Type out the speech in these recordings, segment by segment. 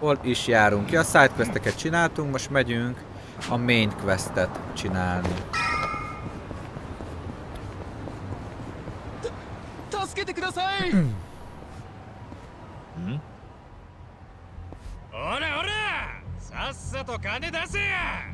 Hol is járunk ki? A sidequesteket csináltunk, most megyünk a main questet csinálni. 助けてください。 おらおら、さっさと金出せや。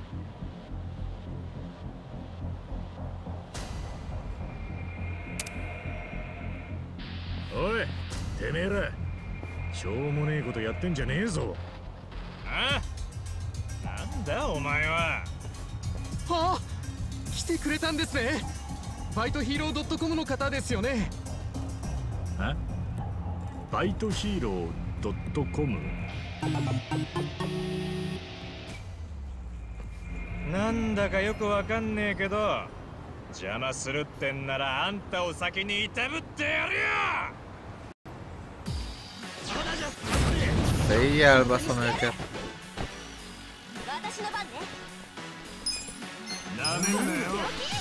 おい、てめえらしょうもねえことやってんじゃねえぞ。あ？なんだお前は。 はあ、来てくれたんですね。バイトヒーロー .com の方ですよね。 あ？バイトヒーロー .com？ なんだかよくわかんねえけど、邪魔するってんならあんたを先にいたぶってやるよ。 Fejjel baszom őket. 私の番ね。 なめんなよ。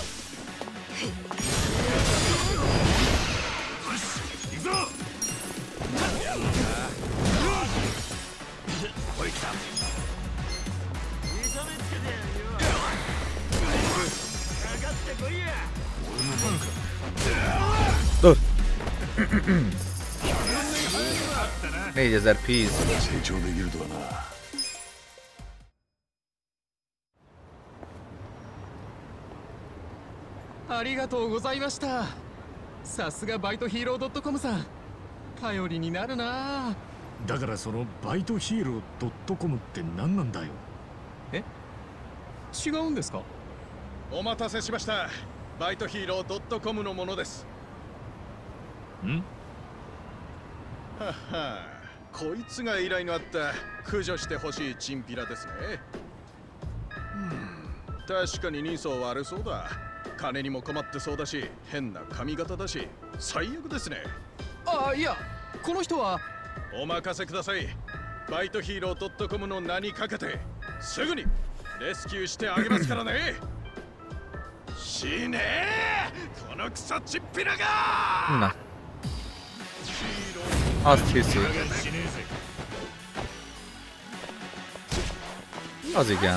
よし、行くぞ。おい、来た。痛めつけてやるよ。かかってこいや。俺の番か。 Dur! 4000 piece. 成長できるとはな。ありがとうございました。さすがバイトヒーロー .com さん。頼りになるな。 だからそのバイトヒーロー .com って何なんだよ。 え？違うんですか？ お待たせしました。バイトヒーロー .com のものです。 ん？ はは、こいつが依頼のあった駆除してほしいチンピラですね。確かに人相悪そうだ。金にも困ってそうだし、変な髪型だし、最悪ですね。 あ、いや、この人は。 お任せください。バイトヒーロー .com の名にかけてすぐにレスキューしてあげますからね。死ねえ、このクソチンピラが。 Na. Azt hiszi. Az igen.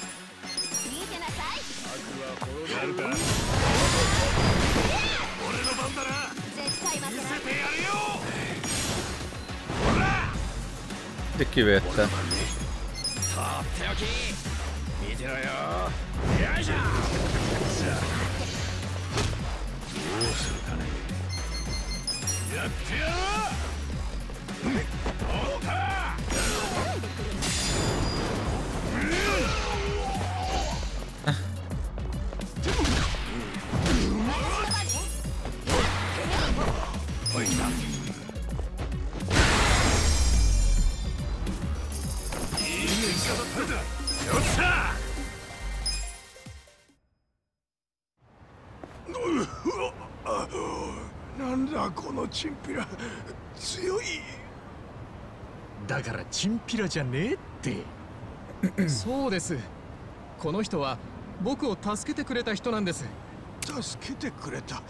De kivétte. なんだこのチンピラ、強い。 だからチンピラじゃねえって。 そうです。この人は僕を助けてくれた人なんです。 助けてくれた。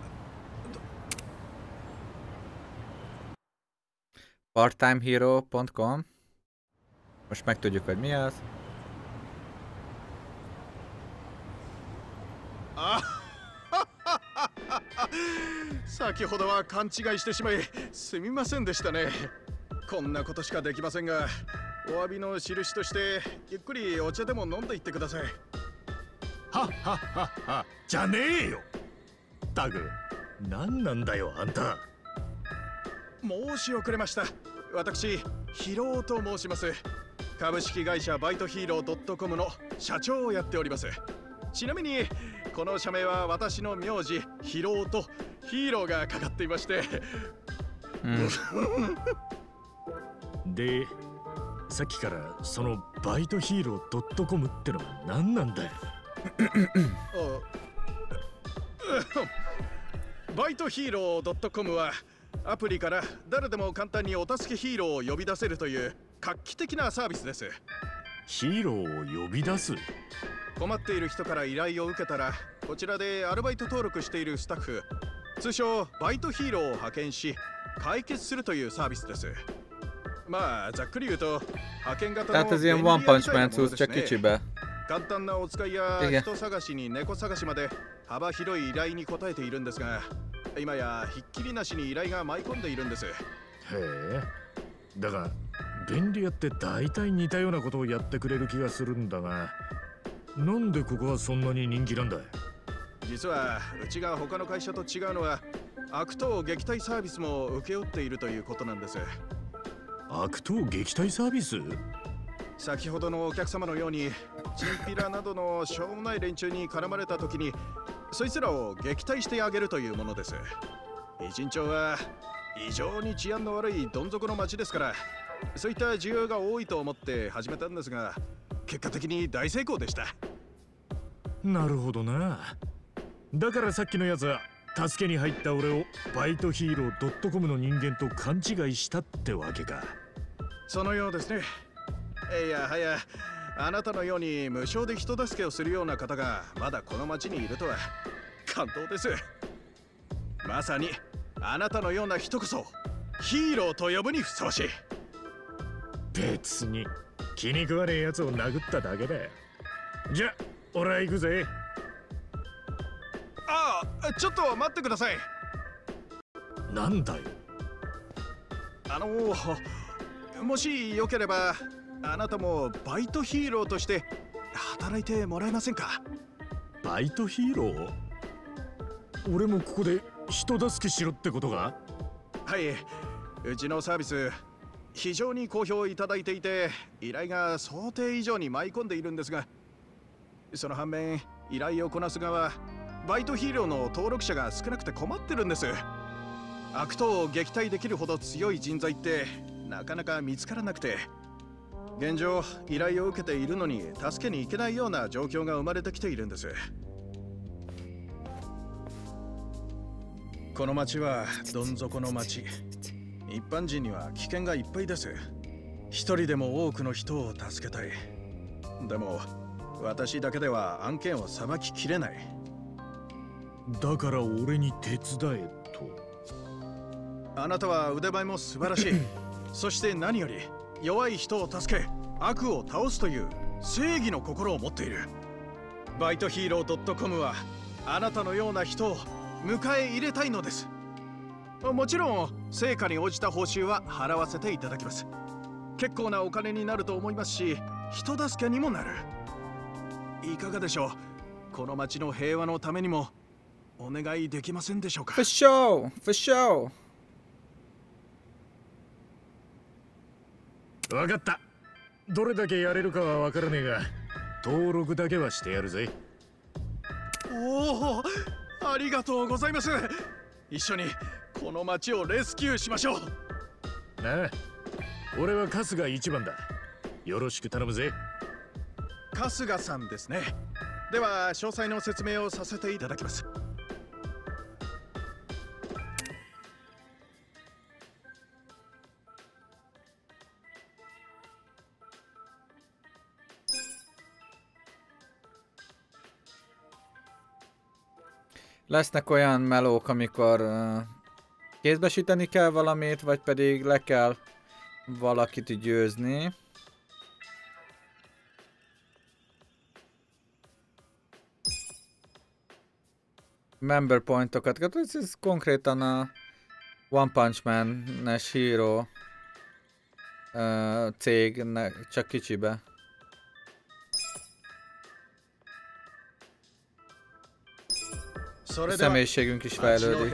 Parttimehero.com. Most megtudjuk, hogy mi az. 先ほどは勘違いしてしまいすみませんでしたね。こんなことしかできませんが、お詫びの印としてゆっくりお茶でも飲んでいってください。 はっはっはっはじゃねえよ。タグ、何なんだよあんた。 申し遅れました。私ヒローと申します。株式会社バイトヒーロー .com の社長をやっております。ちなみにこの社名は私の名字ヒローとヒーローがかかっていまして、 で、さっきからそのバイトヒーロー .com ってのは何なんだよ。 バイトヒーロー .com はアプリから誰でも簡単にお助けヒーローを呼び出せるという画期的なサービスです。 ヒーローを呼び出す？ 困っている人から依頼を受けたら、こちらでアルバイト登録しているスタッフ、通称バイトヒーローを派遣し解決するというサービスです。 まあざっくり言うと派遣型 Tehát の ez ilyen 便利 One 屋み Punch たいな Man もの cucc, です csak ね。 kicsibe. 簡単なお使いや Igen. 人探しに猫探しまで幅広い依頼に応えているんですが、今やひっきりなしに依頼が舞い込んでいるんです。 へえ。だが便利屋って大体似たようなことをやってくれる気がするんだが、なんでここはそんなに人気なんだ？ 実はうちが他の会社と違うのは悪党撃退サービスも請け負っているということなんです。 悪党撃退サービス？ 先ほどのお客様のようにチンピラなどのしょうもない連中に絡まれた時にそいつらを撃退してあげるというものです。一日町は異常に治安の悪いどん底の町ですから、そういった需要が多いと思って始めたんですが、結果的に大成功でした。 なるほどな。だからさっきのやつは助けに入った俺をバイトヒーロー .com の人間と勘違いしたってわけか。 そのようですね。いやはや、あなたのように無償で人助けをするような方がまだこの町にいるとは感動です。まさにあなたのような人こそヒーローと呼ぶにふさわしい。 別に気に食わねえやつを殴っただけだよ。じゃ俺は行くぜ。 ああ、ちょっと待ってください。 なんだよ。 もしよければあなたもバイトヒーローとして働いてもらえませんか？ バイトヒーロー？俺もここで人助けしろってことか？ はい、うちのサービス非常に好評いただいていて依頼が想定以上に舞い込んでいるんですが、その反面依頼をこなす側バイトヒーローの登録者が少なくて困ってるんです。悪党を撃退できるほど強い人材ってなかなか見つからなくて、現状依頼を受けているのに助けに行けないような状況が生まれてきているんです。この町はどん底の町、一般人には危険がいっぱいです。一人でも多くの人を助けたい。でも私だけでは案件をさばききれない。 だから俺に手伝えと。 あなたは腕前も素晴らしい。そして何より弱い人を助け悪を倒すという正義の心を持っている。バイトヒーロー .com はあなたのような人を迎え入れたいのです。もちろん成果に応じた報酬は払わせていただきます。結構なお金になると思いますし、人助けにもなる。いかがでしょう？この町の平和のためにもお願いできませんでしょうか？ For sure, for sure. わかった。どれだけやれるかはわからねえが登録だけはしてやるぜ。 おお、ありがとうございます。一緒にこの町をレスキューしましょう。 なあ、俺は春日一番だ。よろしく頼むぜ。 春日さんですね。では詳細の説明をさせていただきます。 Lesznek olyan melók, amikor kézbesíteni kell valamit, vagy pedig le kell valakit győzni. Member pointokat, ez konkrétan a One Punch Man-es hero cég, csak kicsibe. A személyiségünk is fejlődik.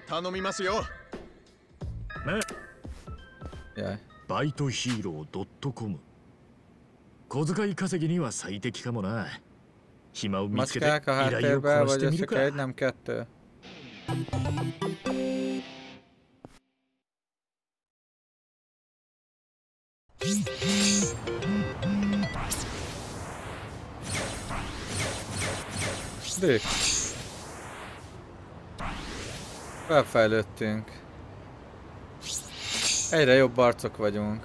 Jaj. バイトヒーロー .com 小遣い稼ぎには最適かもな。暇を見つけて依 Macskák a 頼をこ háttérbe, なし vagy てみ ez る csak か。 egy, nem kettő? Dük. Felfejlődtünk. Egyre jobb arcok vagyunk.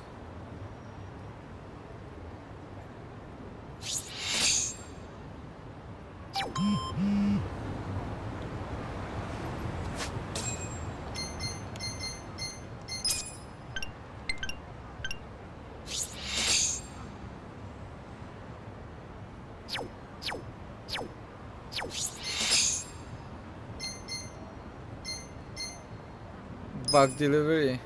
Bug delivery?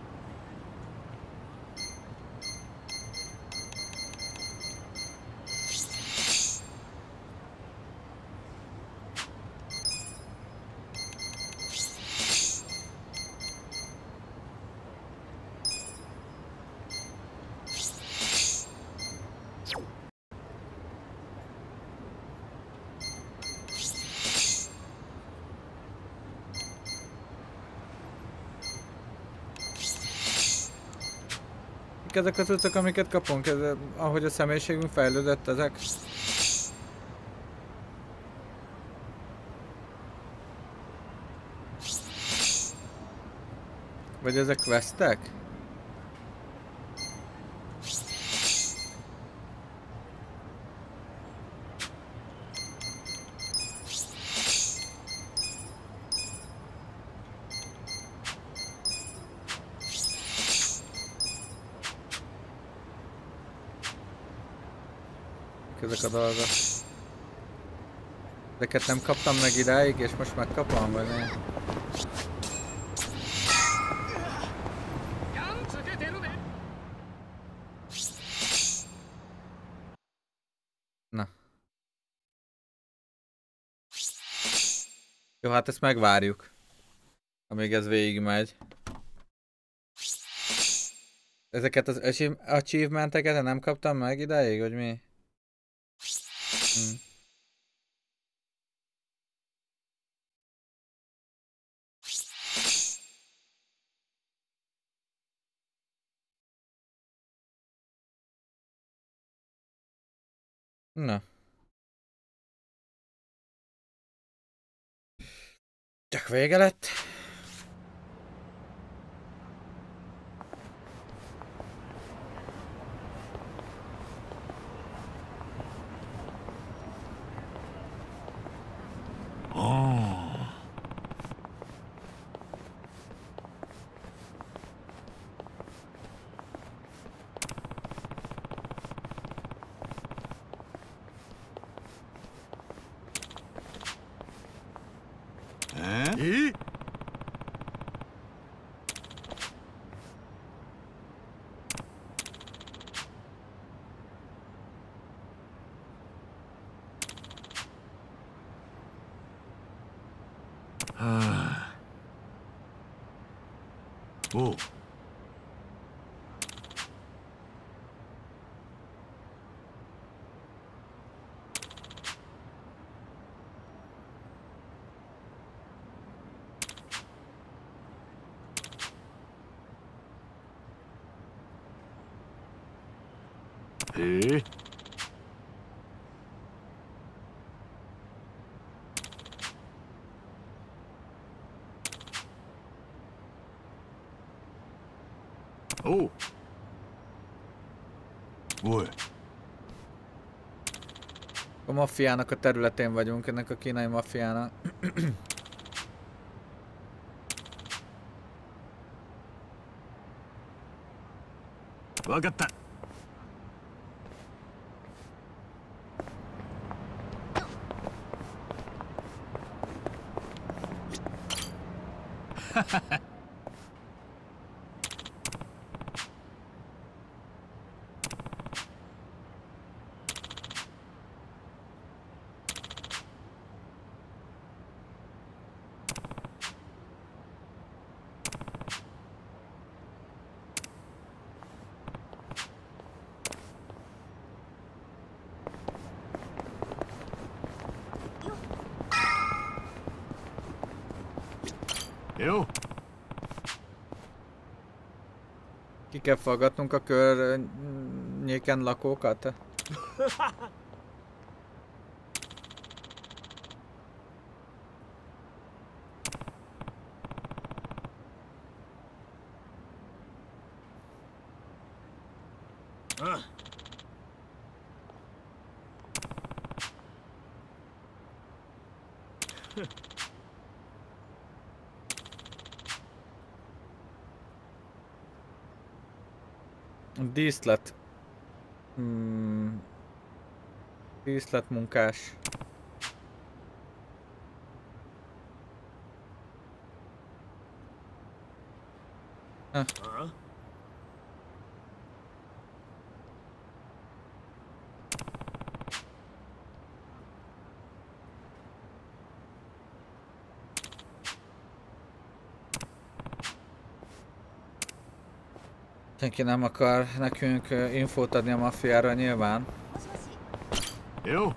Ezek az utcok, amiket kapunk, ahogy a személyiségünk fejlődött, ezek? Vagy ezek questek? Ezek a dolgok. Ezeket nem kaptam meg idáig, és most megkapom, vagy mi? Na. Jó, hát ezt megvárjuk. Amíg ez végigmegy. Ezeket az achievementeket nem kaptam meg idáig, vagy mi? Na. Csak vége lett. Ó.へえ。おう。おい。 A maffiának a területén vagyunk, ennek a kínai maffiának. わかった。Jó. Ki kell faggatnunk a környéken lakókat? Díszlet. Díszletmunkás. Senki nem akar nekünk infót adni a maffiára nyilván. Jó.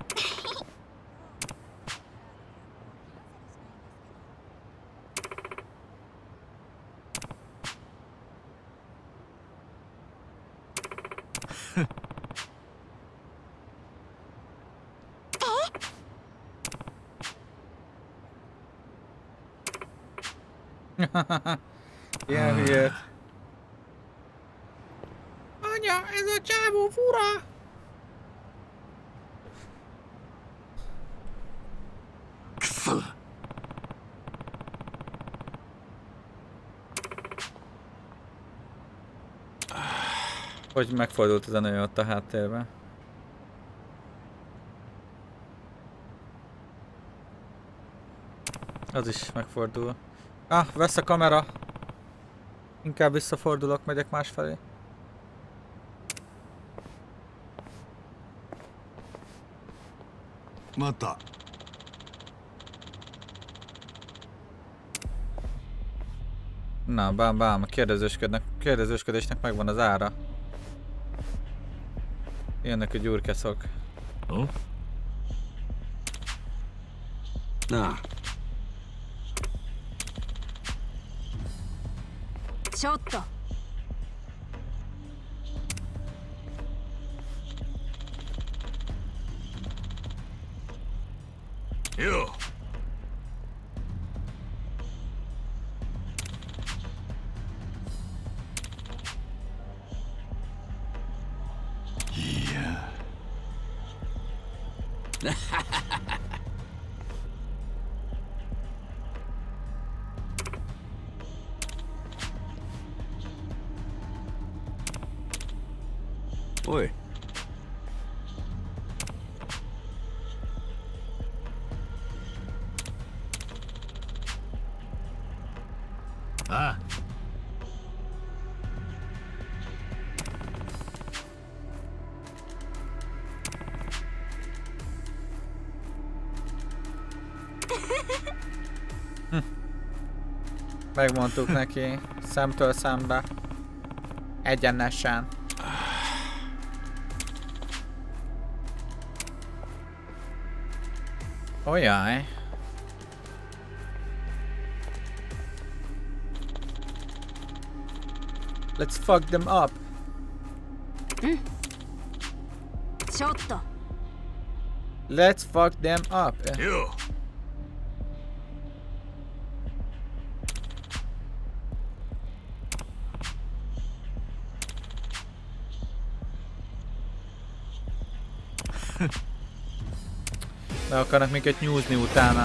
Ilyen hülyét. Anya, ez a csávó fura! Hogy megfordult ez a nő ott a háttérben. Az is megfordul. Ah, vesz a kamera. Inkább visszafordulok, megyek másfelé. Mata. Na, bám, bám, a kérdezősködésnek megvan az ára. Jönnek a gyurkeszok. Na. ちょっとよ。 おい。 ああ。 Megmondtuk neki, szemtől szembe. Egyenesen. Ojjaj. Let's fuck them up. ちょっと Let's fuck them up. よ。 Le akarnak minket nyúzni utána.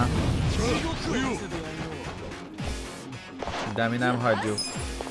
De mi nem hagyjuk.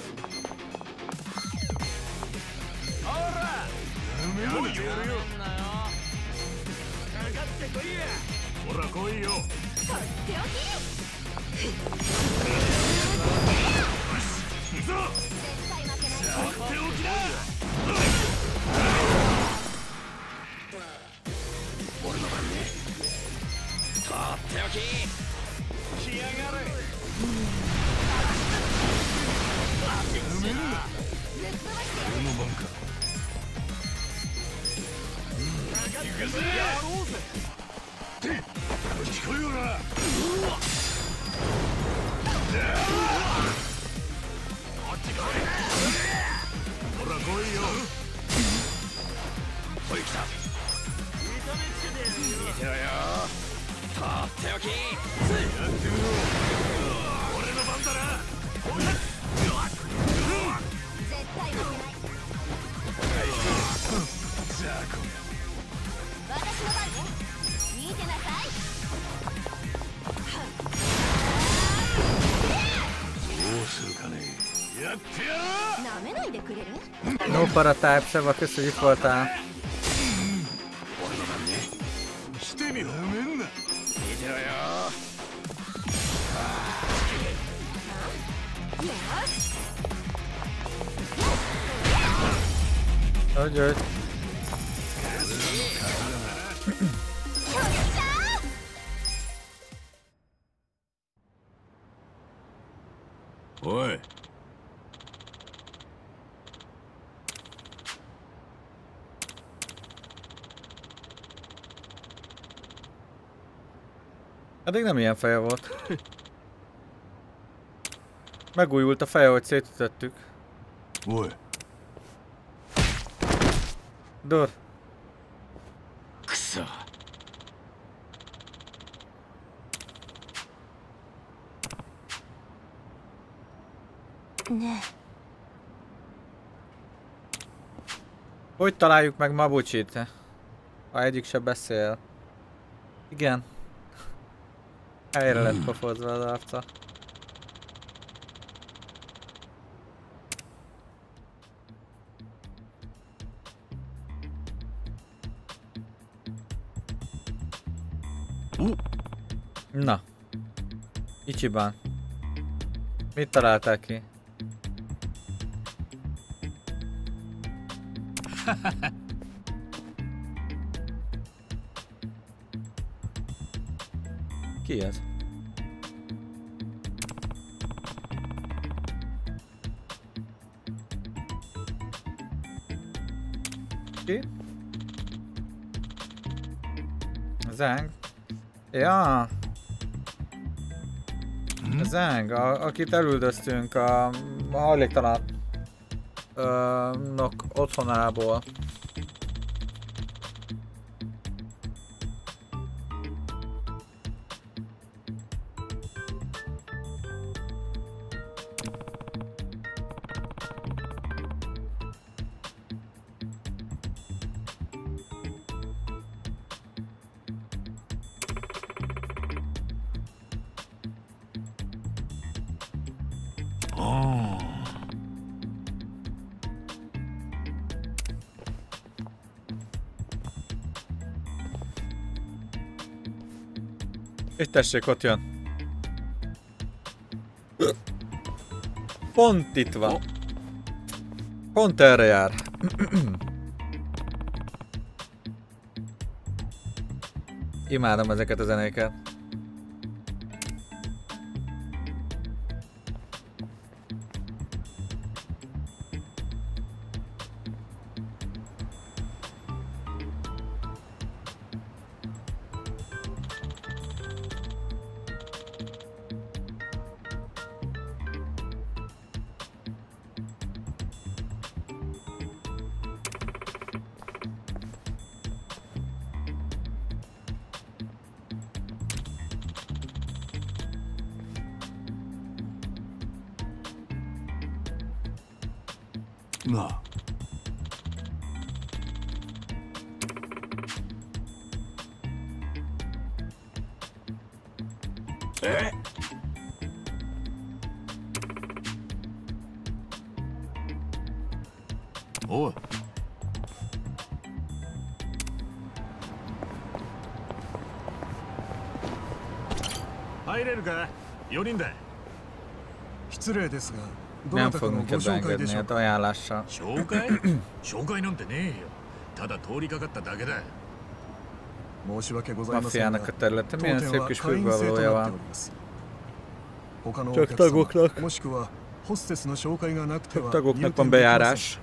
No paratype, Szeva, köszönjük, itt voltál. Hogy. おい。 Eddig nem ilyen feje volt. Megújult a feje, hogy szétütöttük. おい。 Dur. くそ。 ね Hogy találjuk meg Mabucsit? Ha egyik se beszél. Igen. Helyre lett pofozva az arca. Na. Ichiban. Mit találtál ki? Ki ez? Ki? Zeng? Ja! Zeng, akit elüldöztünk a hajléktalanok otthonából. És tessék, ott jön. Pont itt van. Pont erre jár. Imádom ezeket a zenéket. Na.おい。入れるか？4人だ。 失礼ですが、ど Nem なたか fog のご minket 紹介でし beengedni ょ a うか。 ajánlással. 紹介紹介なんてねえよ。ただ通りかかっただけだ。 申し訳ございませんが、 Mafiának a területe 当 milyen 店 szép は kis 会員制と függővalója なって van. おります。他のお Csak 客様 tagoknak. もしくはホステスの紹介がなくて Csak は tagoknak 入 van 店できません。 bejárás.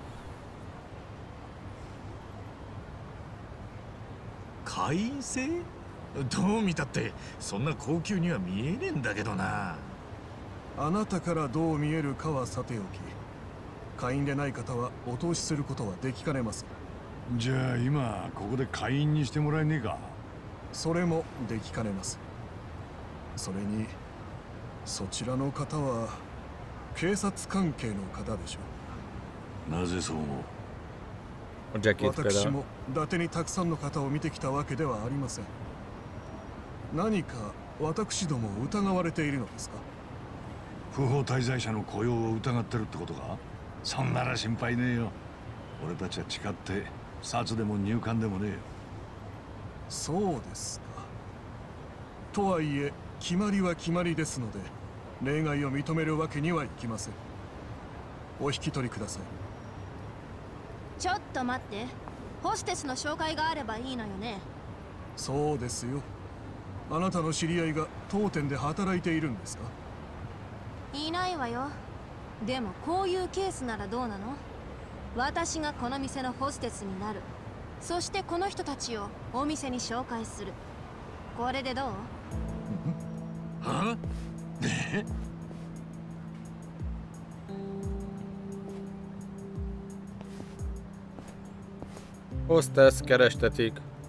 会員制？どう見たってそんな高級には見えねえんだけどな。 あなたからどう見えるかはさておき、会員でない方はお通しすることはできかねます。 じゃあ今ここで会員にしてもらえねえか。 それもできかねます。それにそちらの方は警察関係の方でしょなぜそう思う？ A う。 Jackit 私 például. も伊達にたくさんの方を見てきたわけではありません。何か私どもを疑われているのですか？ 不法滞在者の雇用を疑ってるってことか？そんなら心配ねえよ。俺たちは誓って札でも入管でもねえよ。 そうですか。とはいえ決まりは決まりですので、例外を認めるわけにはいきません。お引き取りください。 ちょっと待って。ホステスの紹介があればいいのよね。 そうですよ。あなたの知り合いが当店で働いているんですか？ いないわよ。でもこういうケースならどうなの？私がこの店のホステスになる。そしてこの人たちをお店に紹介する。これでどう？ は？ね？ ホステスkerestetik。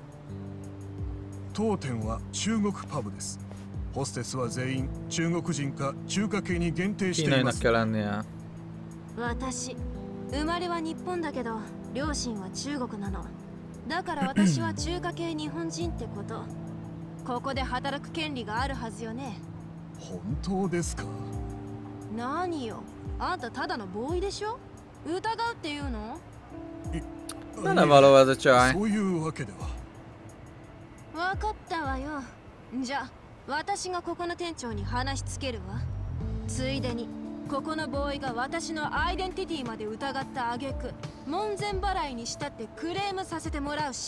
当店は中国パブです。ホステスは全員中国人か中華系に限定しています。 kínainak kell lennie。 私、生まれは日本だけど、両親は中国なの。だから私は中華系日本人ってこと。ここで働く権利があるはずよね。 本当ですか？ 何よ、あんたただのボーイでしょ？疑うっていうの ？Benne való ez a csaj。 そういうわけでは。 わかったわよ。じゃあ、私がここの店長に話しつけるわ。ついでに、ここのボーイが私のアイデンティティまで疑った挙句、門前払いにしたってクレームさせてもらうし。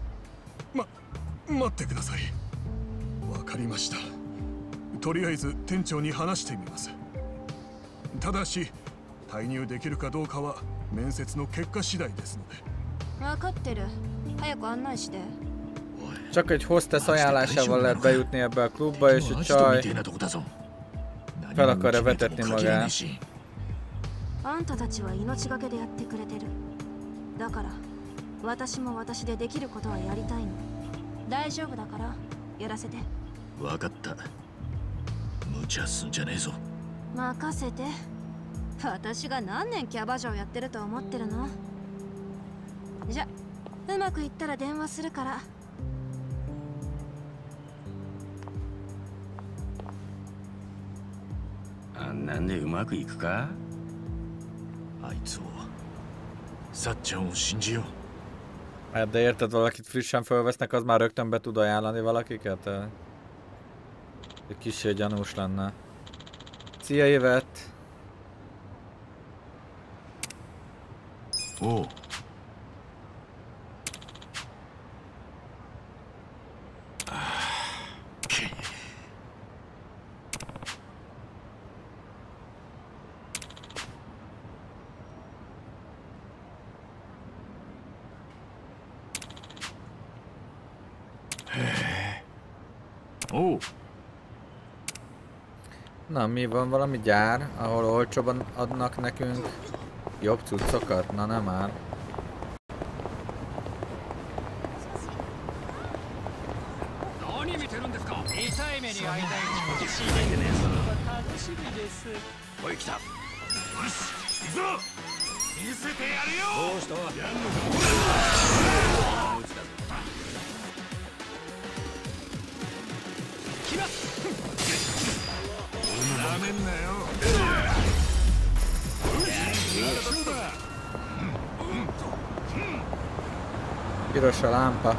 待ってください。わかりました。とりあえず店長に話してみます。ただし、退入できるかどうかは面接の結果次第ですので。 わかってる。早く案内して。 Csak egy hostess ajánlásával lehet bejutni ebbe a klubba, és a csaj fel akarja vetetni magát. あんたたちは命がけでやってくれてる。だから私も私でできることはやりたいの。大丈夫だからやらせて。 わかった。無茶すんじゃねえぞ。 任せて。私が何年キャバ嬢やってると思ってるの？じゃ、うまくいったら電話するから。 あんなんでうまくいくか？ あいつを、さっちゃんを信じよう。 Hát de érted, valakit frissen fölvesznek, az már rögtön be tud ajánlani valakiket? Egy kissé gyanús lenne. Szia, Yvette! Ó. Ó. Na, mi van, valami gyár, ahol olcsóban adnak nekünk jobb cuccokat? Na, nem már. Piros a lámpa.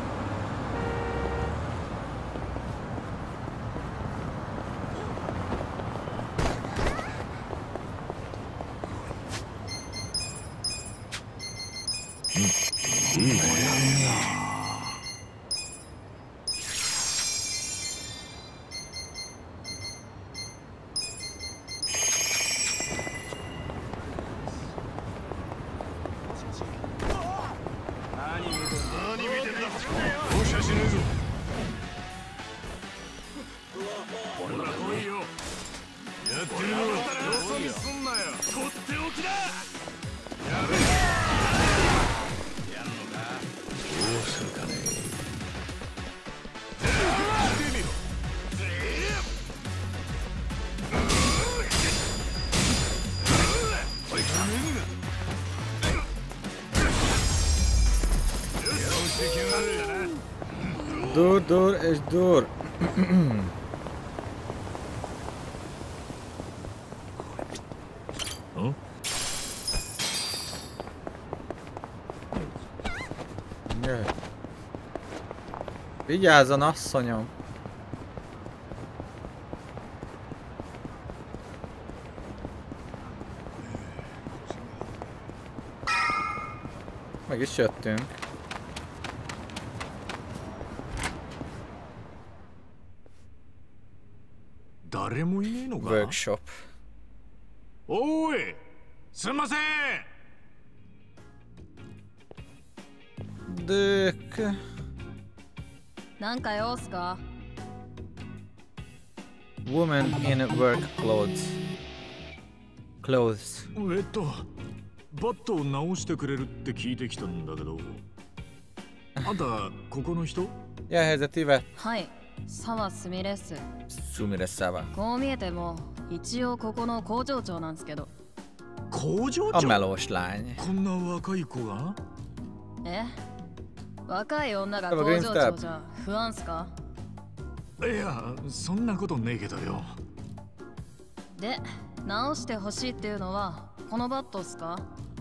Dur, dur és dur. Jöjj. Vigyázzon, asszonyom! Meg is jöttünk. Workshop. おい、すんません。 Dök. なんか用っすか？ Woman in work clothes. Clothes. バットを直してくれるって聞いてきたんだけど。あんた、ここの人？ Ja, helyzetével. はい、沢すみです。 Sumire Szava. こう見えても一応ここの工場長なんですけど。 工場 A 長？ melós lány. こんな若い子が？ え？若い女が工場長じゃ不安っすか？ いや、そんなことねえけどよ。 で、直してほしいっていうのはこのバットっすか？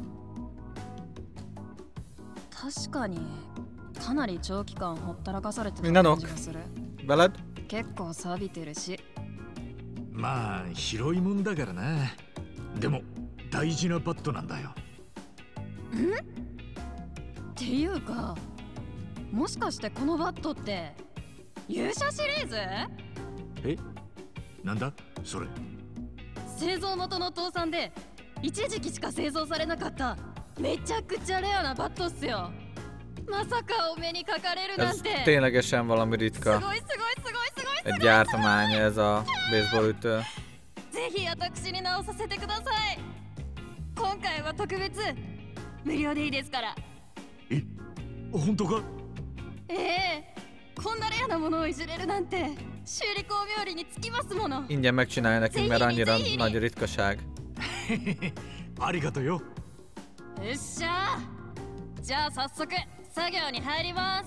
確かにかなり長期間ほったらかされてた感じがする。 Veled? 結構錆びてるし。 まあ、広いもんだからな。でも、大事なバットなんだよ。 ん？っていうか、もしかしてこのバットって勇者シリーズ？ え？なんだそれ？ 製造元の倒産で一時期しか製造されなかっためちゃくちゃレアなバットっすよ。まさかお目にかかれるなん Ez て。 ténylegesen valami す ritka. ごいすごいすごいすごい。 Egy gyártomány ez a baseballütő. ぜひ私に直させてください。今回は特別無料でいいですから。 え、本当か？ ええ、こんなレアなものをいじれるなんて修理工冥利につきますもの。 Ingyen megcsinálja nekünk, mert annyira nagy ritkaság. ありがとうよ。 よっしゃ。じゃあ早速作業に入ります。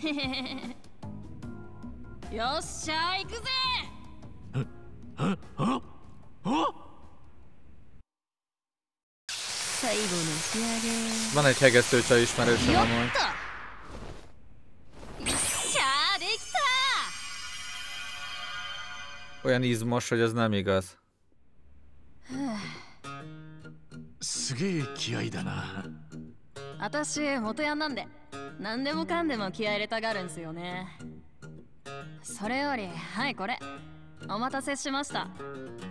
へへへ。よっしゃ行くぜ。最後の仕上げ。 Van egy hegesztőcsaj ismerősöm よっ amúgy. と。よっしゃできた。 Olyan izmos, hogy ez nem igaz. すげえ気合いだな。 私元ヤンなんで何でもかんでも気合い入れたがるんすよね。それよりはいこれお待たせしました。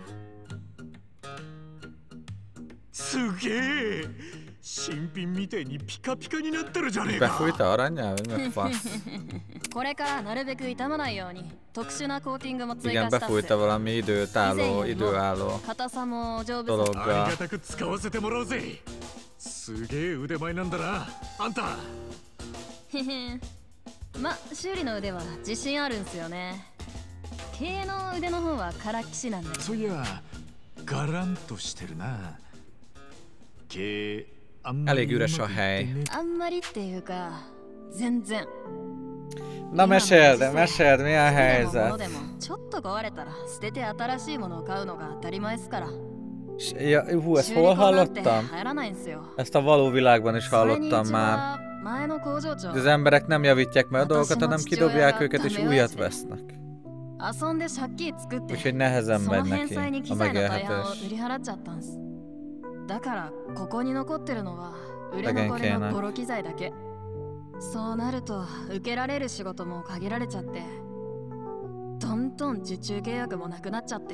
すげえ新品みてえにピカピカになってるじゃねえか。 Befújta aranyjal, vagy meg fasz? これからなるべく傷まないように特殊なコーティングも追 Igen, 加したっす。 befújta valami időálló 硬さも丈夫そう。 あり dologgal. がたく使わせてもらうぜ。すげえ腕前なんだなあんた。 へへ。ま、修理の腕は自信あるんすよね。経営の腕の方はからっきしなんで。 そういやガランとしてるな。経営あんまり Elég üres a hely. あんまりっていうか全然。 Na meséld, meséld, mi a 好きなもの helyzet? でもちょっと壊れたら捨てて新しいものを買うのが当たり前ですから。 Ja, hú, ezt 修理 hol 工なんて hallottam? 入らないんすよ。 Ezt a való világban is それにう hallottam ち már. は前の工場長 De az emberek nem javítják meg a dolgokat, hanem kidobják őket és újat vesznek. 遊んで借金作って Úgyhogy nehezen そ megy の返 neki 済に a 機材の大半を売 megélhetés. り払っちゃったんす。だからここに残ってるのは売れ残りのボロ機材だけ。そうなると受けられる仕事も限られちゃって、どんどん受注契約もなくなっちゃって。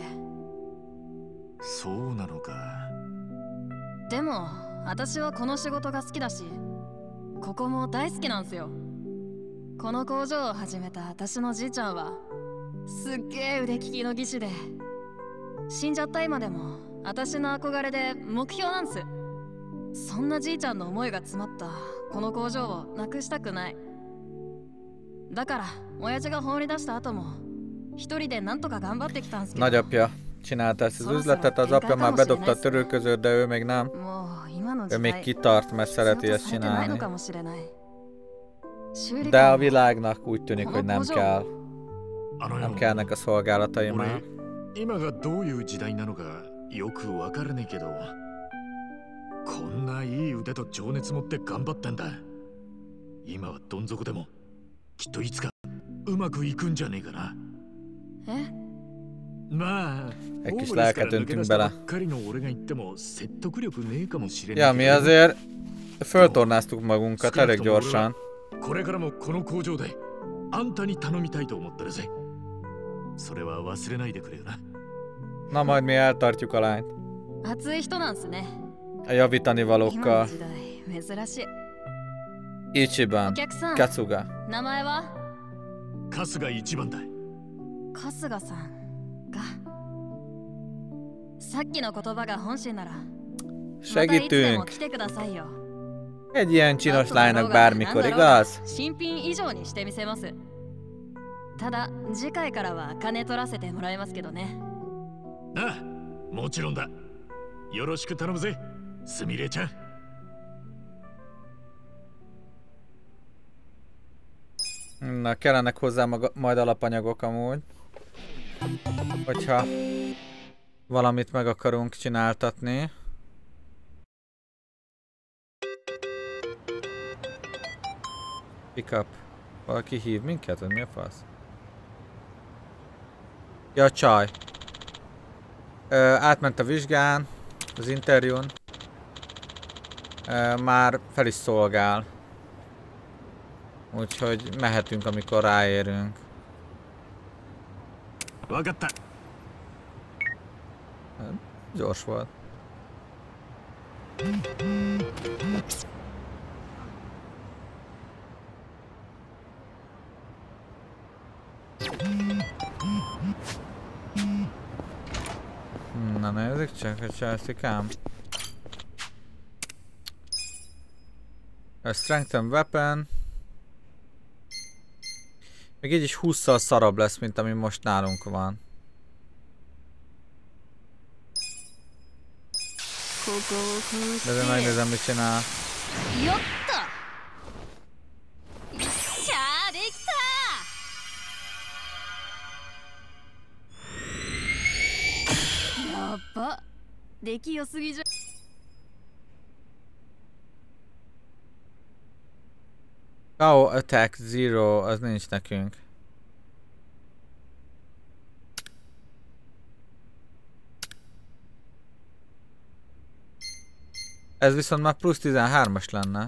そうなのか。 でも私はこの仕事が好きだし、ここも大好きなんすよ。この工場を始めた私のじいちゃんはすっげえ腕利きの技師で、死んじゃった今でも私の憧れで目標なんす。そんなじいちゃんの思いが詰まったこの工場をなくしたくない。だから親父が放り出した後も一人でなんとか頑張ってきたんすけど、 Nagyapja csinálta ezt az üzletet, az apja már bedobta a törülközőt, de ő még nem. もう今の Ő 時 még 代 kitart, mert 仕事 szereti ezt されてないの csinálni. かもしれない。修理 De a 工も világnak úgy tűnik, hogy nem kell. あの Nem よ kellnek a szolgálatai 俺 már. 今がどういう時代なのかよくわからねえけど、こんないい腕と情熱持って頑張ってんだ。今はどん底でもきっといつかうまくいくんじゃねえかな。 え、 まあ Egy ホ kis ームレスから lelket 抜け出 öntünk したば bele. っかりの俺が言っても説得力ねえかもしれ Ja, ない mi けど。 azért Föltornáztuk magunkat elég gyorsan. これからもこの工場であんたに頼みたいと思ってるぜ。それは忘れないでくれよな。 Na majd mi eltartjuk a lányt. 熱い人なんすね。 A javítani 今の valókkal. 時代珍しい。 Ichiban. お客さん、 Katsuga. 名前は春日一番だ。 春日さんが。さっきの言葉が本心なら、またいつでも Segítünk. 来てくださいよ。 Egy ilyen csinos lánynak bármikor, igaz? 新品以上にしてみせます。ただ次回からは金取らせてもらいますけどね。 ああ、もちろんだ。よろしく頼むぜ、すみれちゃん。 Na, kellenek hozzá majd alapanyagok amúgy. Hogyha valamit meg akarunk csináltatni. Pick up. Valaki hív minket, vagy mi a fasz? Ja, csaj. Átment a vizsgán, az interjún. Már fel is szolgál. Úgyhogy mehetünk, amikor ráérünk. Gyors volt. Na nézzük csak, hogy császikám. A strengthen weapon. Még így is 20-szal szarabb lesz, mint ami most nálunk van. De megnézem, mit csinál. KO Attack Zero, az nincs nekünk. Ez viszont már plusz 13-as lenne.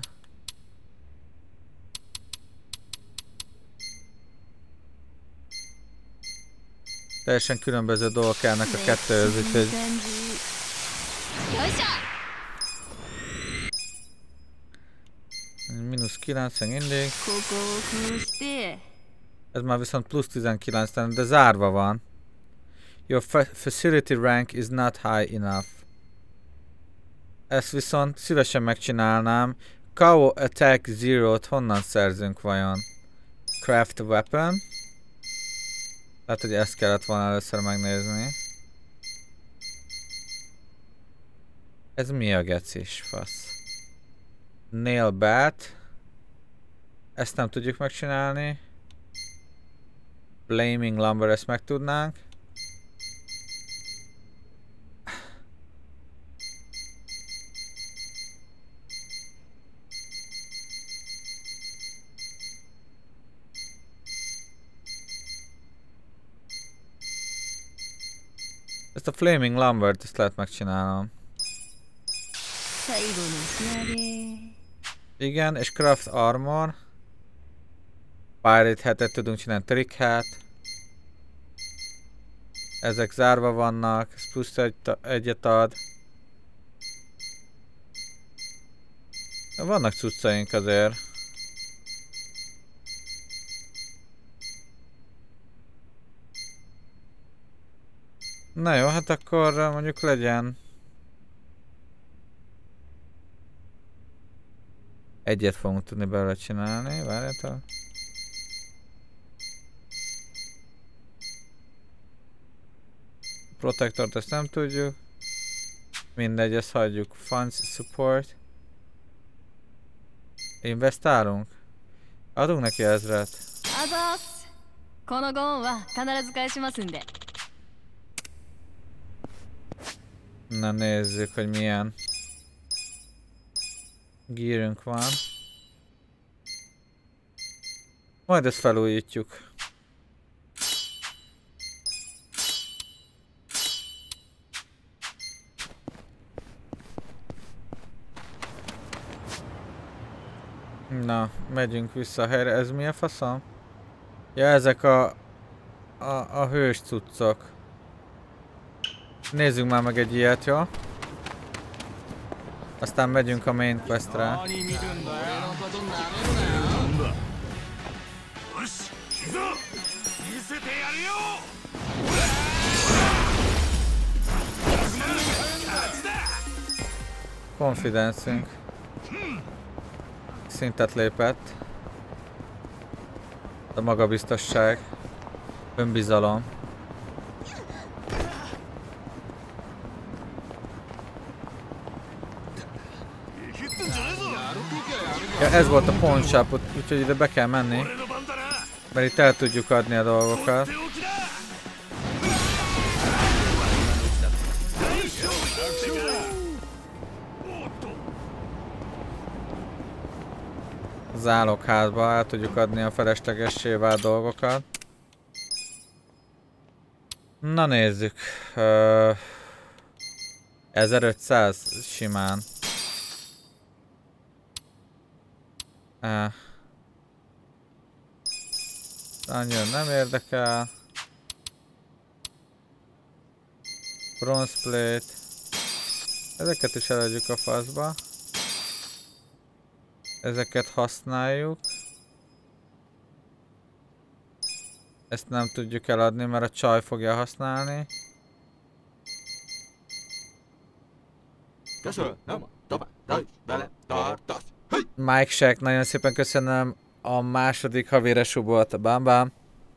Teljesen különböző dolgok kellnek a kettőhöz, úgyhogy... Mínusz 9 mindig. Ez már viszont plusz 19 lenne, de zárva van. Your facility rank is not high enough. Ezt viszont szívesen megcsinálnám. KO Attack Zero-t honnan szerzünk vajon? Craft Weapon. Hát, hogy ezt kellett volna először megnézni. Ez mi a gecis fasz? Nail Bat. Ezt nem tudjuk megcsinálni. Blaming Lumber, ezt meg tudnánk. Ezt a Flaming Lumbert, ezt lehet megcsinálnom. Igen, és Craft Armor. Pirate Hat-et tudunk csinálni, Trick Hat. Ezek zárva vannak, ez plusz egyet ad. Vannak cuccaink azért. Na jó, hát akkor mondjuk legyen. Egyet fogunk tudni belőle csinálni, várjátok. Protectort ezt nem tudjuk. Mindegy, ezt hagyjuk. Funds support. Investálunk? Adunk neki 1000-et. Na nézzük, hogy milyen gearünk van. Majd ezt felújítjuk. Na, megyünk vissza a helyre. Ez mi a faszom? Ja, ezek a hős cuccok. Nézzünk már meg egy ilyet, jó? Aztán megyünk a main questre. Confidence-ünk szintet lépett. A magabiztosság, önbizalom. Ja, ez volt a pawn shop, úgyhogy ide be kell menni, mert itt el tudjuk adni a dolgokat. Zálogházba el tudjuk adni a feleslegessé vált dolgokat. Na nézzük. 1500 simán. Annyira nem érdekel. Bronze plate. Ezeket is eladjuk a faszba. Ezeket használjuk. Ezt nem tudjuk eladni, mert a csaj fogja használni. Mike Shack, nagyon szépen köszönöm a második havére subolt a Bam Bam.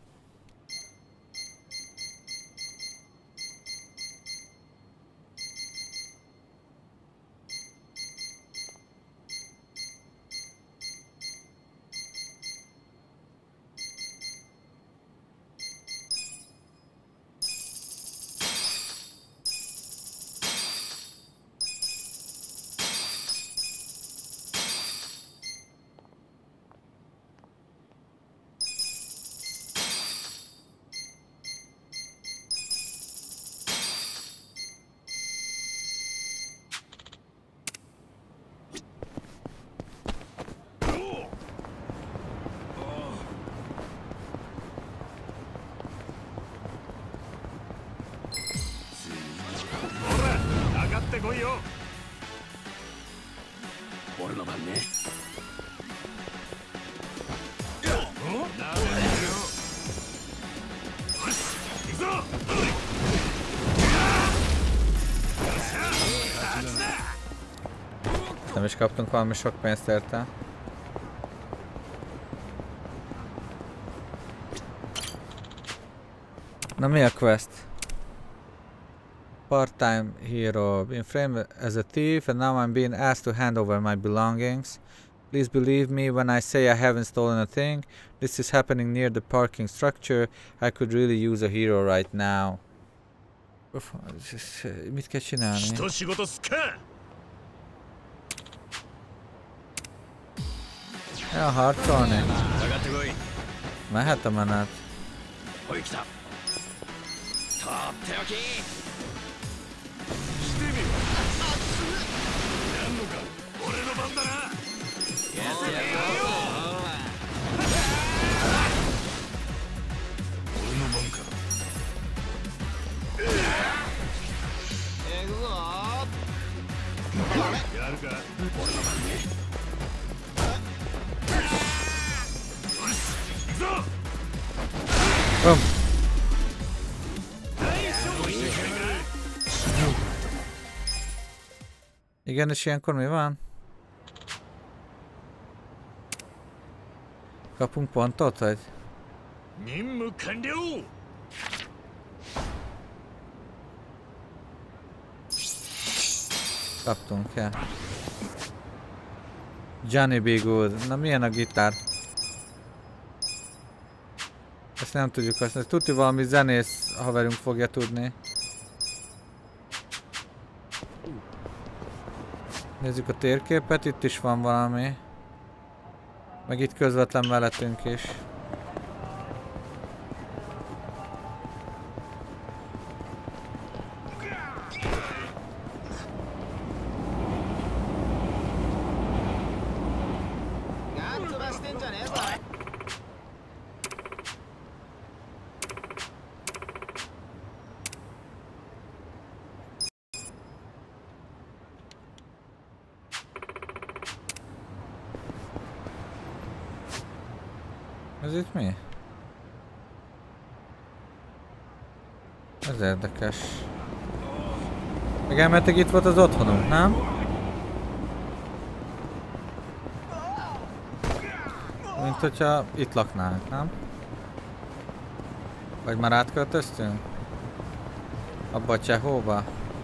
Nem is kaptunk valami sok pénzt érte. Na mi a quest? Part-time hero. Been framed as a thief and now I'm being asked to hand over my belongings. Please believe me when I say I haven't stolen a thing. This is happening near the parking structure. I could really use a hero right now. Mit kell csinálni? Ja, harcolni. Mehet a menet. Igen, és ilyenkor mi van? Kapunk pontot, vagy? Kaptunk, ja. Johnny B. Good. Na milyen a gitár? Ezt nem tudjuk használni. Tudni valami zenész haverunk fogja tudni. Nézzük a térképet, itt is van valami. Meg itt közvetlen mellettünk is. Ez itt mi? Ez érdekes. Meg elméletileg itt volt az otthonunk, nem? Mint hogyha itt laknánk, nem? Vagy már átköltöztünk? Abba a Csehóba?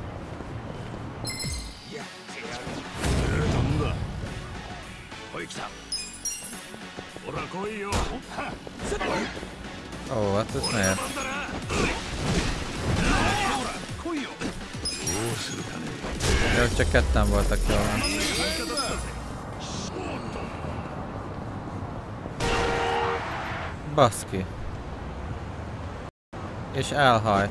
Ó, hát ez miért? Jó, csak ketten voltak, jól van. Baszki. És elhajt.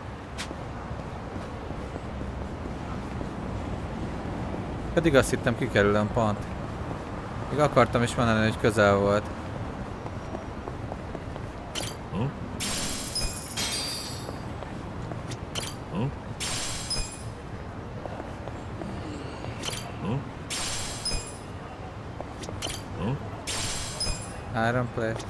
Pedig azt hittem kikerülöm pont. Még akartam is mondani, hogy közel volt. Iron plate.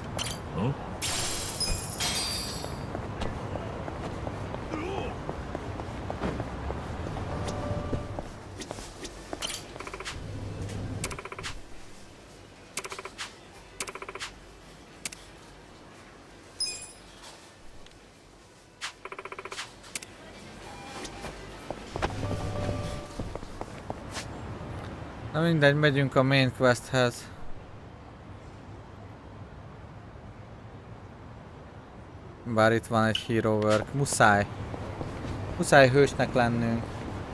Na mindegy, megyünk a main questhez. Bár itt van egy hero work, muszáj. Muszáj hősnek lennünk.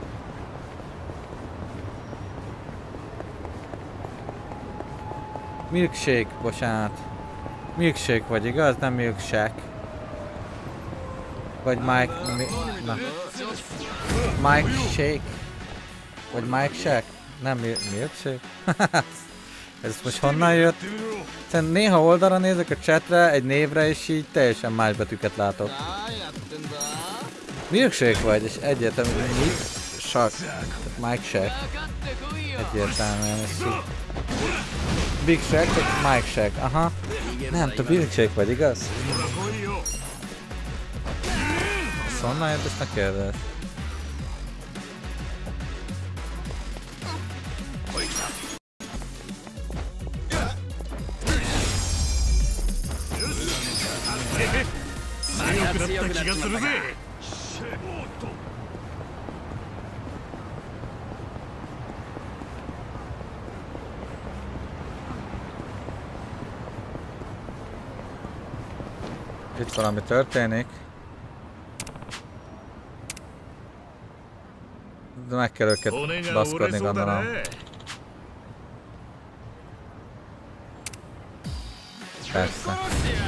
Milkshake, bocsánat. Milkshake vagy, igaz? Nem milkshake. Vagy Mike... Na. Mike Shake. Vagy Mike Shack. Nem milkshake. Ez most honnan jött? Szerintem néha oldalra nézek a chatre, egy névre, és így teljesen más betűket látok. Milkshake vagy, és egyértelmű, hogy Shack. Mike Shack. Egyértelműen ez így. Big Shack, vagy Mike Shack, aha. Nem, te Milkshake vagy, igaz? Ez honnan jött, ezt ne kérdez. Itt valami történik. De meg kell őket baszkodni, gondolom. Persze.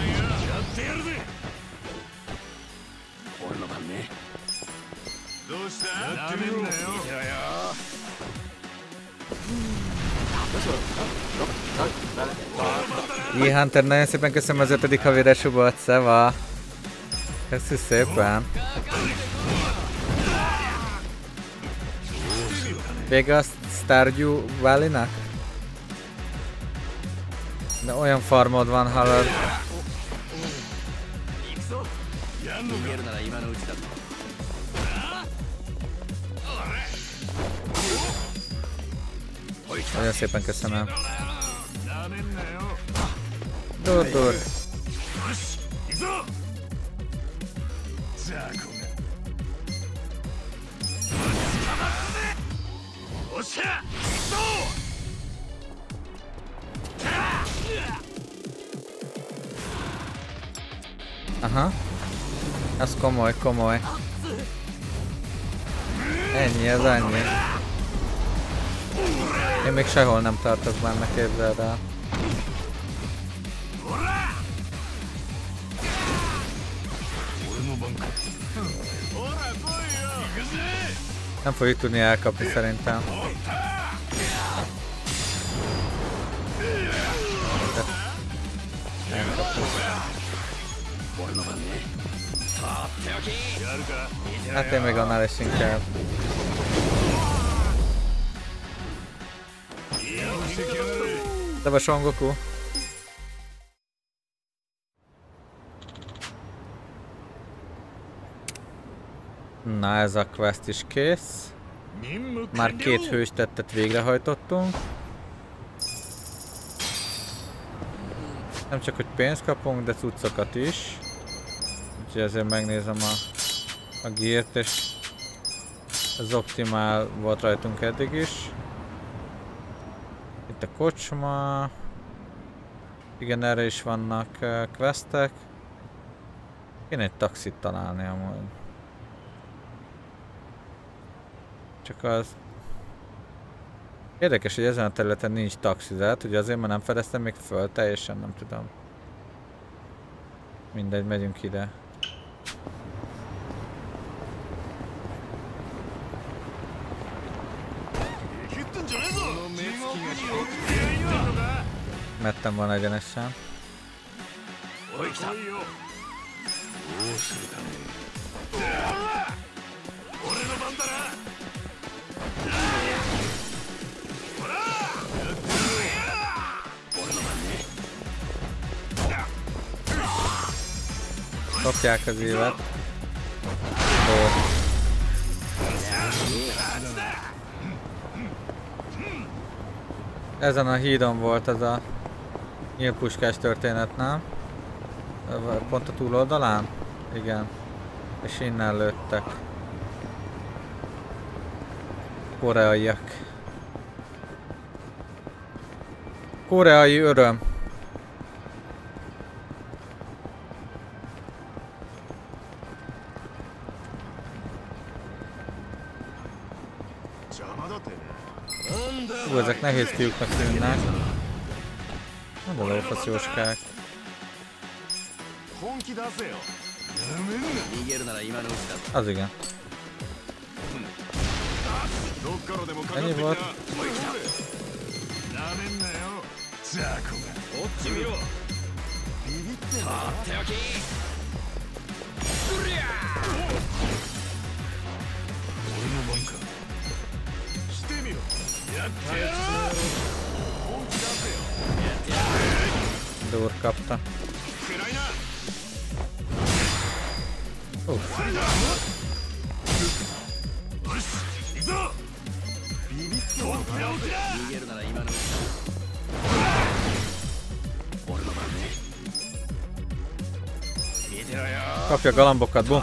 E-Hunter, nagyon szépen köszönöm az 5. havi resubot, szeva! Köszi szépen! Vége a Stardew Valley-nak? De olyan farmod van, hallod. Nagyon szépen köszönöm. Dur. Aha. Ez komoly. Ennyi, ez ennyi. Én még sehol nem tartok benne, képzeld el. Nem fogjuk tudni elkapni szerintem. Hát én még annál is inkább. De a Son Goku. Na, ez a quest is kész. Már 2 hőstettet végrehajtottunk. Nem csak, hogy pénzt kapunk, de cuccokat is. Úgyhogy ezért megnézem a gírt, és ez optimál volt rajtunk eddig is. Itt a kocsma. Igen, erre is vannak questek. Kéne egy taxit találni amúgy. Csak az... Érdekes, hogy ezen a területen nincs taxi, de hát ugye azért, mert nem fedeztem még föl, teljesen nem tudom. Mindegy, megyünk ide. Mettem volna egyenesen. Kapják az évet. Ezen a hídon volt ez a nyílpuskás történet, nem? Pont a túloldalán? Igen. És innen lőttek. Koreaiak. Koreai öröm. Ezek nehéz fiúknak tűnnek. De lófaszjóskák. Az igen. Ennyi volt. Dur kapta. Kapja a galambokat, bum!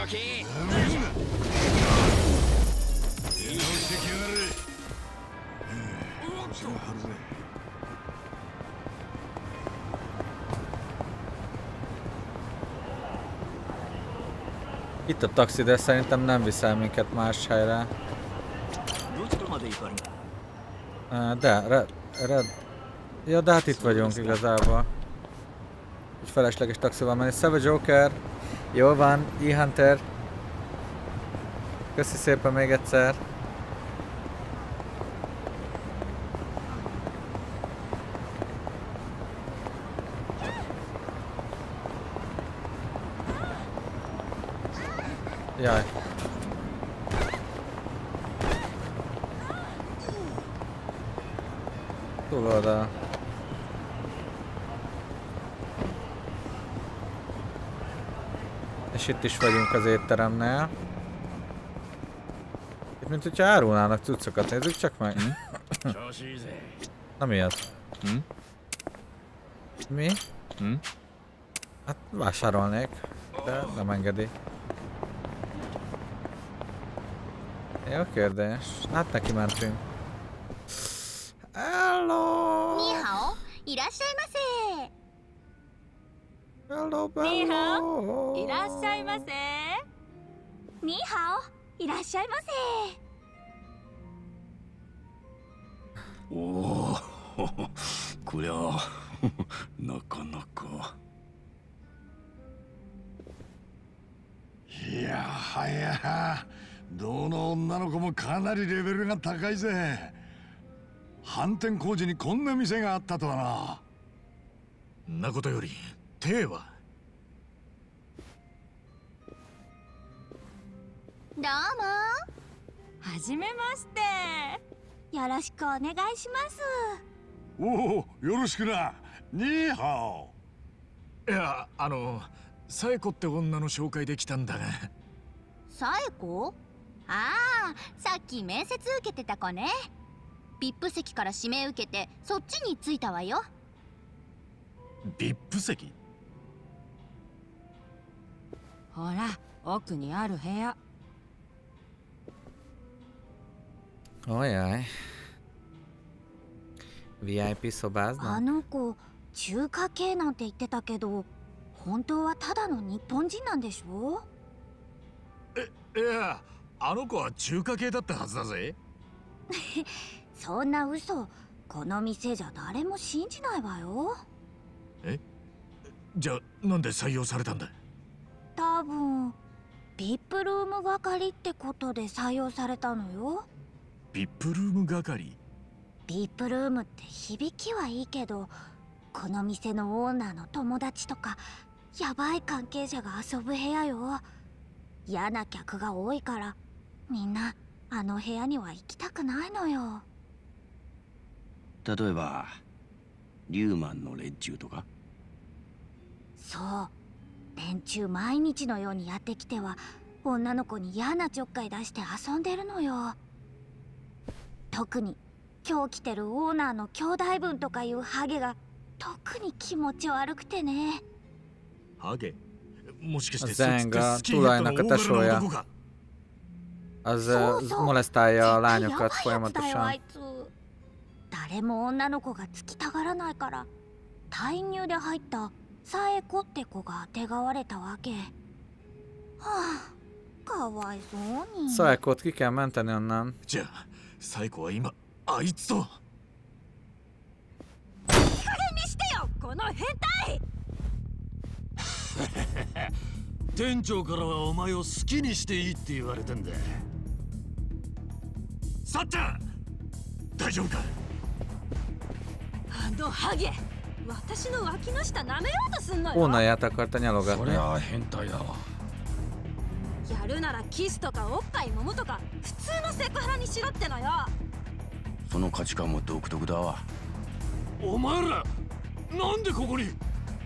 Itt a taxi, de szerintem nem viszel minket más helyre. Ja, de hát itt vagyunk igazából. Egy felesleges taxival menni. Savage Joker. Jól van, E-Hunter. Köszi szépen még egyszer. Jaj. Túloldal. És itt is vagyunk az étteremnél. Itt mint hogyha árulnának cuccokat, nézzük csak meg. Na mi az? Mi? Hát vásárolnék, de nem engedi. Jó kérdés. Hát neki mentünk. Hello! Ni hao, irashaimase. Hello, bello! Ni hao, irashaimase. Ni hao, irashaimase. おお、こりゃなかなか。いやはや、どの女の子もかなりレベルが高いぜ。反転工事にこんな店があったとはな。 んなことより手は。 どうも。はじめまして。よろしくお願いします。 おお、よろしくな。ニーハオ。 いや、サエコって女の紹介で来たんだが。 サエコ？ああ、さっき面接受けてた子ね。VIP 席から指名受けてそっちに着いたわよ。 VIP 席？ ほら、奥にある部屋。 おいおい。VIP szobáznak? あの子、中華系なんて言ってたけど、本当はただの日本人なんでしょ？ いや、あの子は中華系だったはずだぜ。 そんな嘘、この店じゃ誰も信じないわよ。 え？じゃあなんで採用されたんだ？ 多分 VIP ルーム係ってことで採用されたのよ。 VIP ルーム係？ VIP ルームって響きはいいけど、この店のオーナーの友達とかヤバい関係者が遊ぶ部屋よ。嫌な客が多いからみんなあの部屋には行きたくないのよ。 例えばリューマンの連中とか？ そう、連中毎日のようにやってきては女の子に嫌なちょっかい出して遊んでるのよ。特に今日来てるオーナーの兄弟分とかいうハゲが特に気持ち悪くてね。 ハゲ？もしかして Zenga tulajnak a tesója. Az molesztálja a lányokat folyamatosan. 誰も女の子がつきたがらないから退入で入ったサエコって子があてがわれたわけ。はあ、かわいそうに。 サエコki kell menteni onnan. じゃあサエコは今あいつと。いい加減にしてよ、この変態。 店長からはお前を好きにしていいって言われてんだ。さっちゃん大丈夫か？ あのハゲ、私の脇の下舐めようとすんのよ。 オーナーakarta nyalogatni. そりゃ変態だわ。 やるならキスとかおっぱい揉むとか普通のセクハラにしろってのよ。 その価値観も独特だわ。 お前らなんでここに？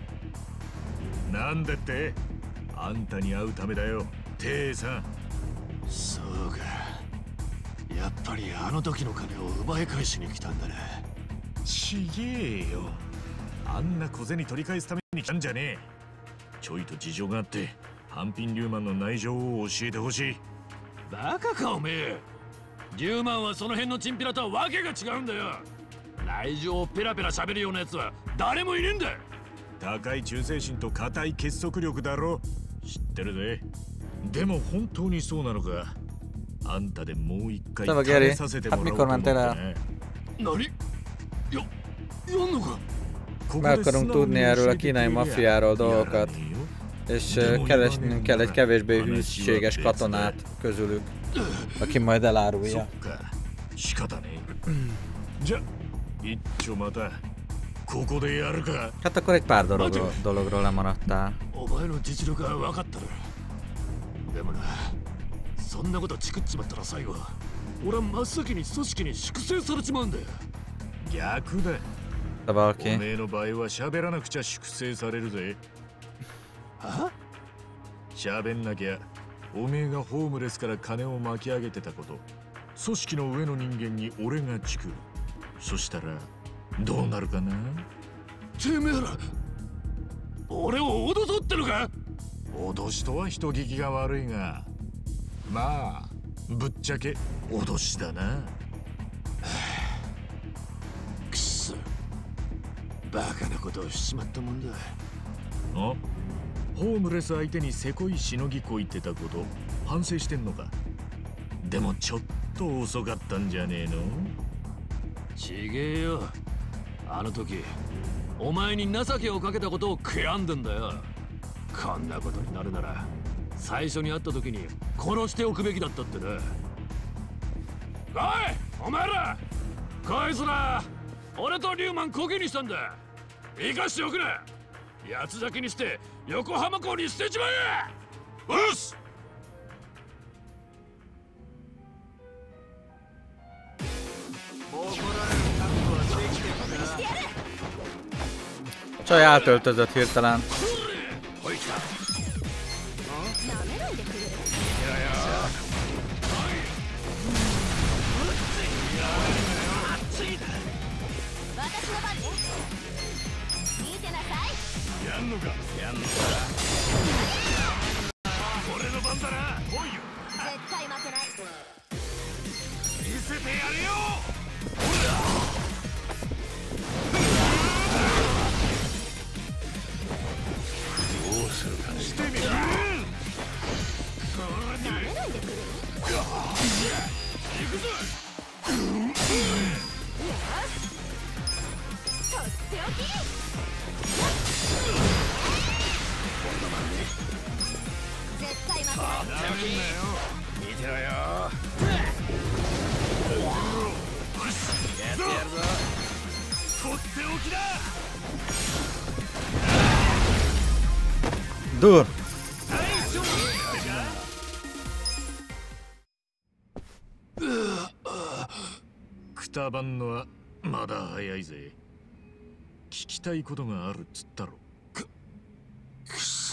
なんでって？あんたに会うためだよ、テイさん。そうか、やっぱりあの時の金を奪い返しに来たんだね。ちげえよ、あんな小銭取り返すために来たんじゃねえ。ちょいと事情があって半品リューマンの内情を教えてほしい。バカかおめえ。リューマンはその辺のチンピラとはわけが違うんだよ。内情をペラペラ喋るようなやつは誰もいねえんだ。高い忠誠心と固い結束力だろ。知ってるぜ。でも本当にそうなのか？あんたでもう一回試させてもらおうと思ったね。何？やんのか？ Meg akarunk tudni erről a kínai maffiáról dolgokat, és keresnünk kell egy kevésbé hűséges katonát közülük, aki majd elárulja. 仕方ねえ。じゃ、一丁またここでやるか。 Hát akkor egy pár dologról lemaradtál. お前の実力は分かったら。でもな、そんなことチクっちまったら最後俺は真っ先に組織に粛清されちまうんだよ。逆だ。おめえの場合は喋らなくちゃ粛清されるぜ。は？喋んなきゃおめえがホームレスから金を巻き上げてたこと、組織の上の人間に俺がチクる。そしたらどうなるかな？てめえら俺を脅そうってのか？脅しとは人聞きが悪いが、まあぶっちゃけ脅しだな。くそ、バカなことをしちまったもんだ。あ、ホームレス相手にせこいしのぎこいってたこと反省してんのか？でもちょっと遅かったんじゃねえの？ちげえよ。あの時お前に情けをかけたことを悔やんでんだよ。こんなことになるなら最初に会った時に殺しておくべきだったってな。おいお前ら、こいつら俺とリューマンコケにしたんだ。生かしておくな。八つ咲きにして横浜港に捨てちまえ。よし。 Csaj átöltözött hirtelen. の番ね。見てなさい。 やんのか俺の番だな。来いよ。 絶対負けない。 見せてやるよ。どうするかしてみる。 舐めないでくれる。 行くぞ。 よし、とっておき。絶対負けない。 見てろよ。やってやるぞ。とっておきだ。 Dur. くたばんのはまだ早いぜ。聞きたいことがあるっつったろ。 くせ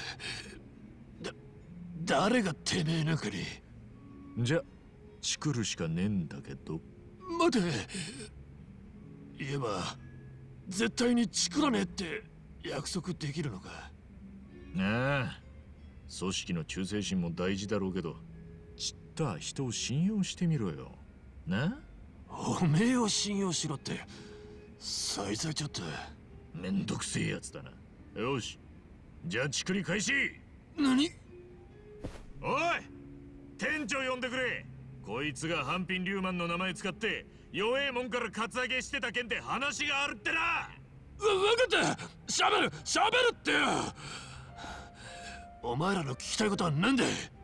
誰がてめえなんかに。 じゃチクるしかねえんだけど。 待て。言えば絶対にチクらねえって約束できるのか。 ああ、組織の忠誠心も大事だろうけど、ちった人を信用してみろよ。な？ おめえを信用しろって。そいつはちょっとめんどくせえやつだな。よし、じゃあチクり開始。 何？ おい、店長呼んでくれ。こいつがハンピン・リューマンの名前使って弱えもんからカツアゲしてた件で話があるってな。 分かった。しゃべるってよ。お前らの聞きたいことは何だ。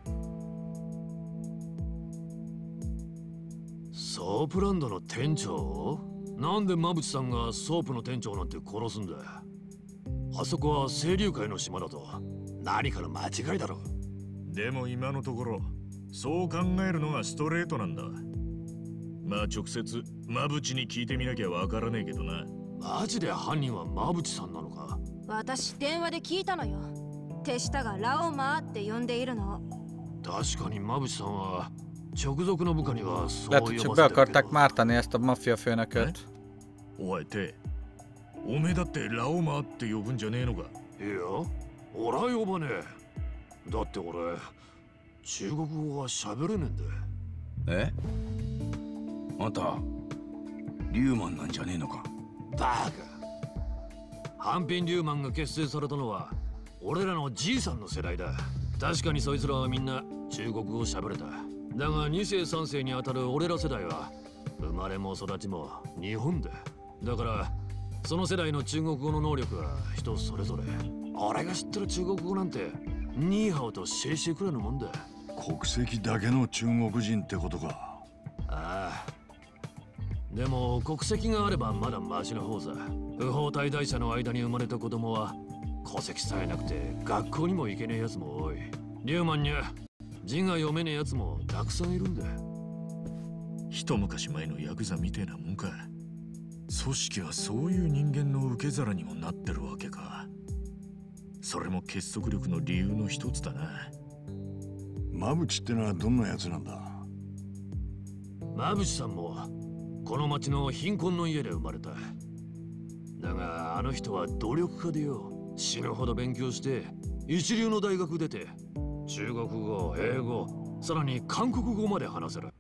ソープランドの店長？なんで馬淵さんがソープの店長なんて殺すんだ。あそこは清流会の島だと。何かの間違いだろ。 でも今のところそう考えるのがストレートなんだ。まあ直接馬淵に聞いてみなきゃわからねえけどな。 マジで犯人は馬淵さんなのか？ 私電話で聞いたのよ。手下がラオマーって呼んでいるの。 確かに馬淵さんは直属の部下にはそう Lehet, 呼 hogy ば csak せ be てるけ akarták ど。 mártani ezt a maffia főnököt. おいて、おめえだってラオマーって呼ぶんじゃねえのか？ いや、俺は呼ばねえ。だって俺中国語は喋れねえんだ。 え？あんたリューマンなんじゃねえのか？ バカ。ハンピン・リューマンが結成されたのは俺らのじいさんの世代だ。確かにそいつらはみんな中国語を喋れた。だが2世3世にあたる俺ら世代は生まれも育ちも日本だ。だからその世代の中国語の能力は人それぞれ。俺が知ってる中国語なんてニーハオとシェイシェイくらいのもんだ。 国籍だけの中国人ってことか。 ああ。でも国籍があればまだマシな方さ。不法滞在者の間に生まれた子供は戸籍さえなくて学校にも行けねえやつも多い。リューマンには字が読めねえやつもたくさんいるんだ。 一昔前のヤクザみてえなもんか。組織はそういう人間の受け皿にもなってるわけか。それも結束力の理由の一つだな。 馬淵ってのはどんなやつなんだ？ 馬淵さんもこの町の貧困の家で生まれた。だがあの人は努力家でよ。死ぬほど勉強して一流の大学出て中国語、英語、さらに韓国語まで話せる。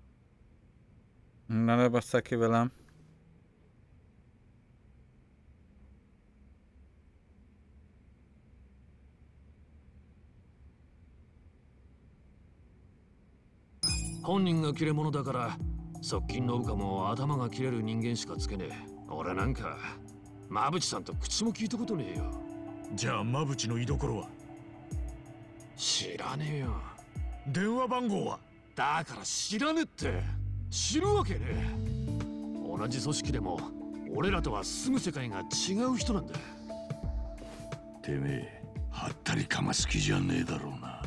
Ne beszél ki velem. 本人が切れ者だから側近の部下も頭が切れる人間しかつけねえ。俺なんか馬淵さんと口も聞いたことねえよ。 じゃあ馬淵の居所は？ 知らねえよ。 電話番号は？ だから知らねえって。知るわけねえ。同じ組織でも俺らとは住む世界が違う人なんだ。 てめえはったりかます気じゃねえだろうな。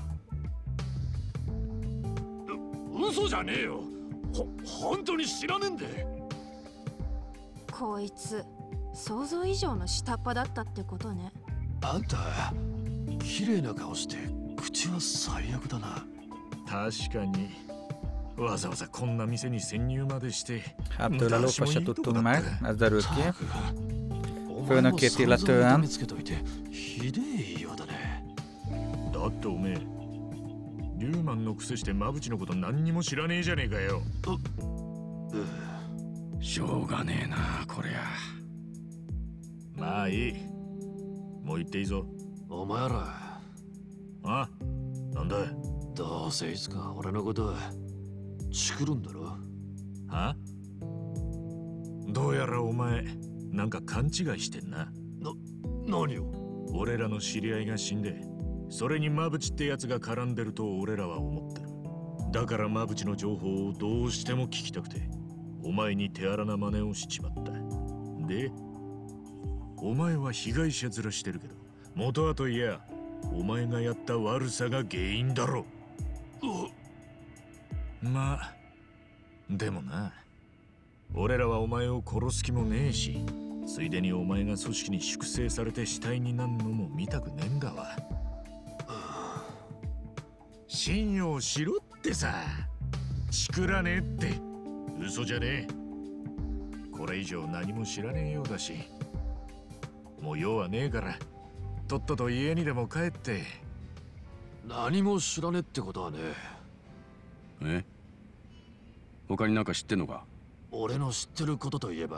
嘘じゃねえよ。本当に知らねえんで。 こいつ想像以上の下っ端だったってことね。 あんた綺麗な顔して口は最悪だな。 確かにわざわざこんな店に潜入までして Hát tőle lófa se tudtunk meg, ez derült ki. Főnökét illetően. だっておめえリューマンのくせしてマブチのこと何にも知らねえじゃねえかよ。 しょうがねえなこりゃ。 まあいい。もう言っていいぞ。 お前ら。 あ、なんだ。 どうせいつか俺のことチクるんだろ。 は？どうやらお前なんか勘違いしてんな。 何を？ 俺らの知り合いが死んで、それにマブチってやつが絡んでると俺らは思ってる。だからマブチの情報をどうしても聞きたくて、お前に手荒な真似をしちまった。で、お前は被害者面してるけど、元はといや、お前がやった悪さが原因だろ。まあ、でもな、俺らはお前を殺す気もねえし、ついでにお前が組織に粛清されて死体になんのも見たくねえんだわ。信用しろってさ。チクらねえって嘘じゃねえ。これ以上何も知らねえようだし、もう用はねえからとっとと家にでも帰って。 何も知らねえってことはね。 え？他になんか知ってんのか？ 俺の知ってることといえば、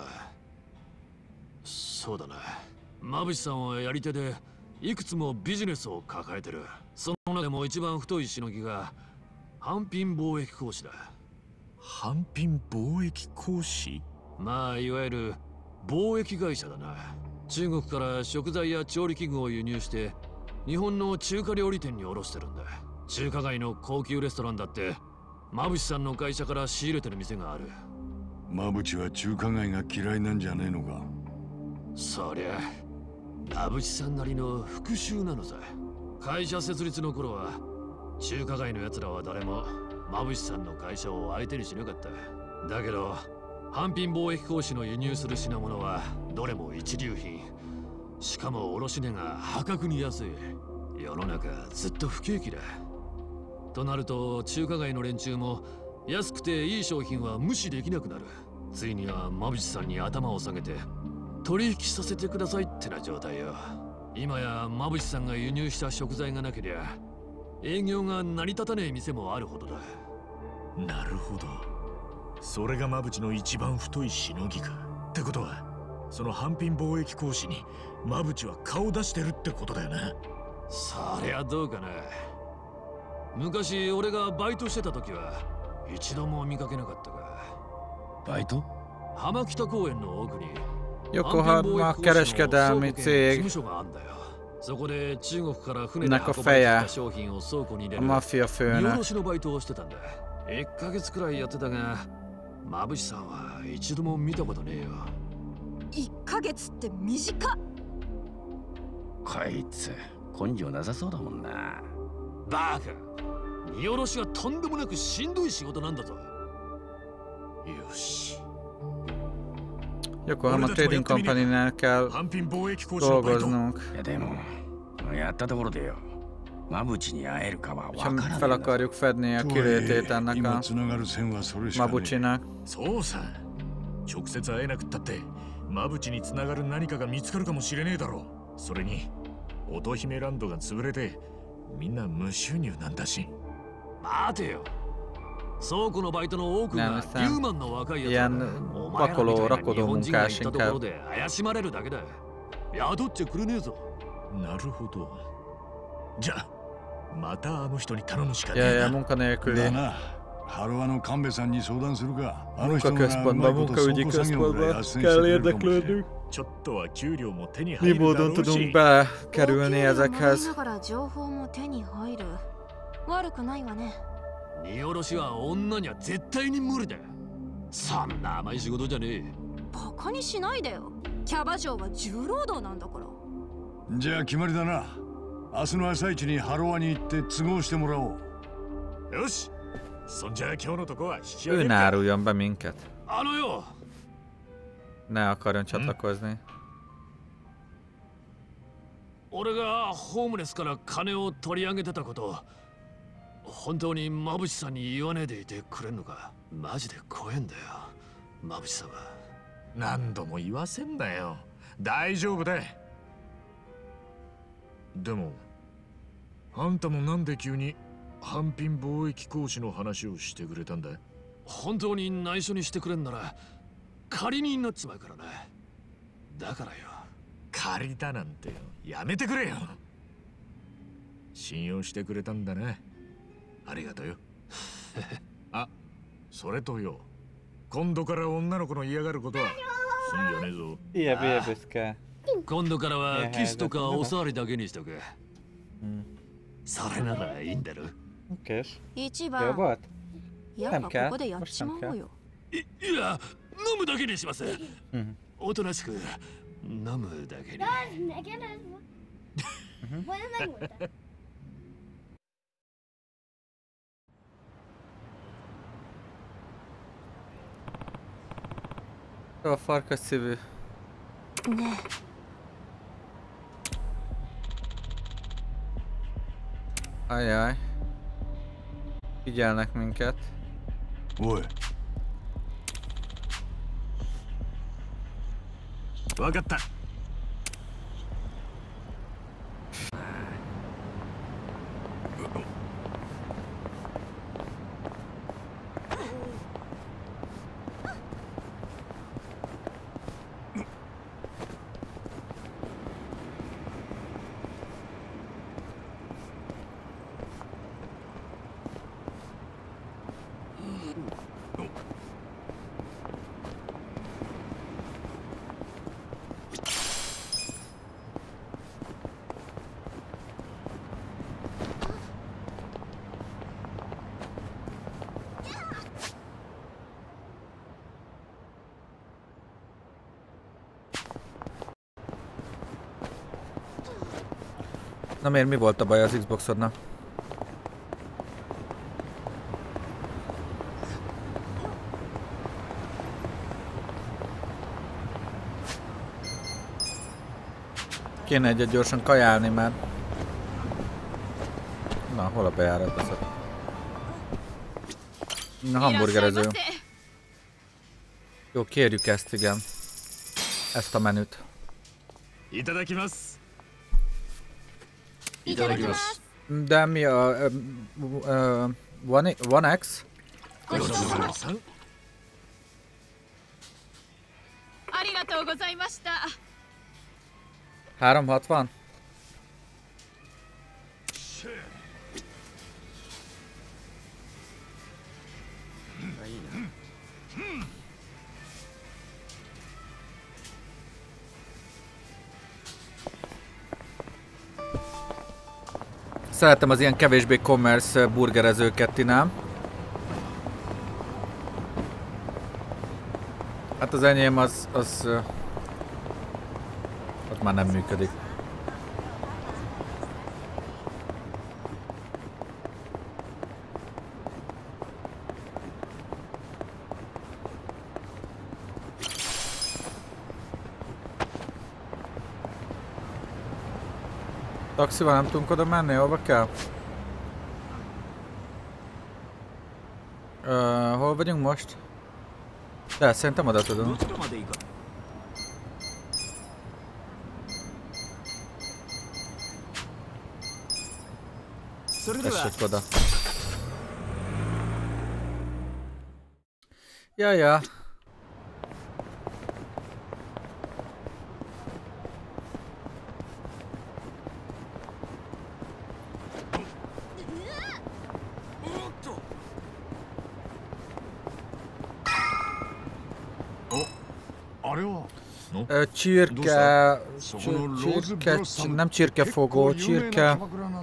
そうだな、馬淵さんはやり手でいくつもビジネスを抱えてる。その中でも一番太いしのぎが販品貿易公司だ。 販品貿易公司？ まあいわゆる貿易会社だな。中国から食材や調理器具を輸入して日本の中華料理店に卸してるんだ。中華街の高級レストランだって馬淵さんの会社から仕入れてる店がある。 馬淵は中華街が嫌いなんじゃねえのか？ そりゃ馬淵さんなりの復讐なのさ。会社設立の頃は中華街の奴らは誰も馬淵さんの会社を相手にしなかった。だけど販品貿易公司の輸入する品物はどれも一流品。しかも卸値が破格に安い。世の中ずっと不景気だ。となると中華街の連中も安くていい商品は無視できなくなる。ついには馬淵さんに頭を下げて取引させてくださいってな状態よ。今や馬淵さんが輸入した食材がなけりゃ営業が成り立たねえ店もあるほどだ。 なるほど。それが馬淵の一番太いしのぎか。ってことはその販品貿易公司に馬淵は顔出してるってことだよな。 そりゃどうかな。昔俺がバイトしてた時は一度も見かけなかったが。 バイト？ 浜北公園の奥に Yokohama kereskedelmi cég. そこで中国から船で運ばれてきた商品を倉庫に入れる mafia 荷 főnök. 卸しのバイトをしてたんだ。1ヶ月くらいやってたが、馬淵さんは一度も見たことねえよ。 1ヶ月って短っ。 こいつ根性なさそうだもんな。 バカ、荷卸しはとんでもなくしんどい仕事なんだぞ。よし。 Yokohama Trading Company-nál kell dolgoznunk. Ha fel akarjuk fedni a kilétét ennek a Mabuchinak. そうさ。直接会えなくったってマブチにつながる何かが見つかるかもしれねえだろう。それに乙姫ランドが潰れてみんな無収入なんだし。 待てよ。倉庫のバイトの多くがリューマンの若いやつだ。お前らみたいな日本人が行ったところで怪しまれるだけだ。雇っちゃくれねえぞ。 なるほど。じゃあまたあの人に頼むしかねえな。munkanélküli. ハロワの神戸さんに相談するか。 Munkaközpontban, munkaügyi központban kell érdeklődnünk. ちょっとは給料も手に Mi 入るだろ módon うし。 tudunk bekerülni ezekhez? だから情報も手に入る。悪くないわね。 荷卸しは女には絶対に無理だ。そんな甘い仕事じゃねえ。 バカにしないでよ。キャバ嬢は重労働なんだから。 じゃあ決まりだな。明日の朝一にハロワに行って都合してもらおう。 よし。そんじゃ今日のとこは引き上 Ő げる ne か。 áruljon be minket. あのよ。 Ne akarjon csatlakozni. 俺がホームレスから金を取り上げてたこと本当にまぶしさに言わねえでいてくれんのか。マジで怖えんだよ、まぶしさは。 何度も言わせんなよ。大丈夫だ。でもあんたもなんで急に反品貿易行使の話をしてくれたんだ？ 本当に内緒にしてくれんなら仮になっちまうからな。だからよ。 借りたなんてやめてくれよ。信用してくれたんだね。ありがとうよ。あ、それとよ、今度から女の子の嫌がることはすんじゃねえぞ。 いや、bebiskä. 今度からはキスとかお触りだけにしとく。それならいいんだろ。 Oké. 一 Jó 番 volt? やっ Nem ぱこ kell. こでやっ Most ち nem まお kell. うよ。 いや、飲むだけにします。 Mhm. おとなしく飲むだけに。 A farkas szívű. Ne. Ajjaj. Figyelnek minket. Oj. わかった。 Na miért, mi volt a baj az Xboxodnak? Kéne egyet gyorsan kajálni már. Na, hol a bejárat beszed? Na, hamburgerező. Jó, kérjük ezt, igen. Ezt a menüt. いただきます。 いただきます。 De mi a... One X? ごちそうさまさん。 ありがとうございました。 360? Szeretem az ilyen kevésbé commerce burgerezőket, ti nem? Hát az enyém az már nem működik. Taxival nem tudunk oda menni, hova kell? Hol vagyunk most? De szerintem oda tudunk. Tessék oda. Ja. Csirke, nem csirkefogó, csirke...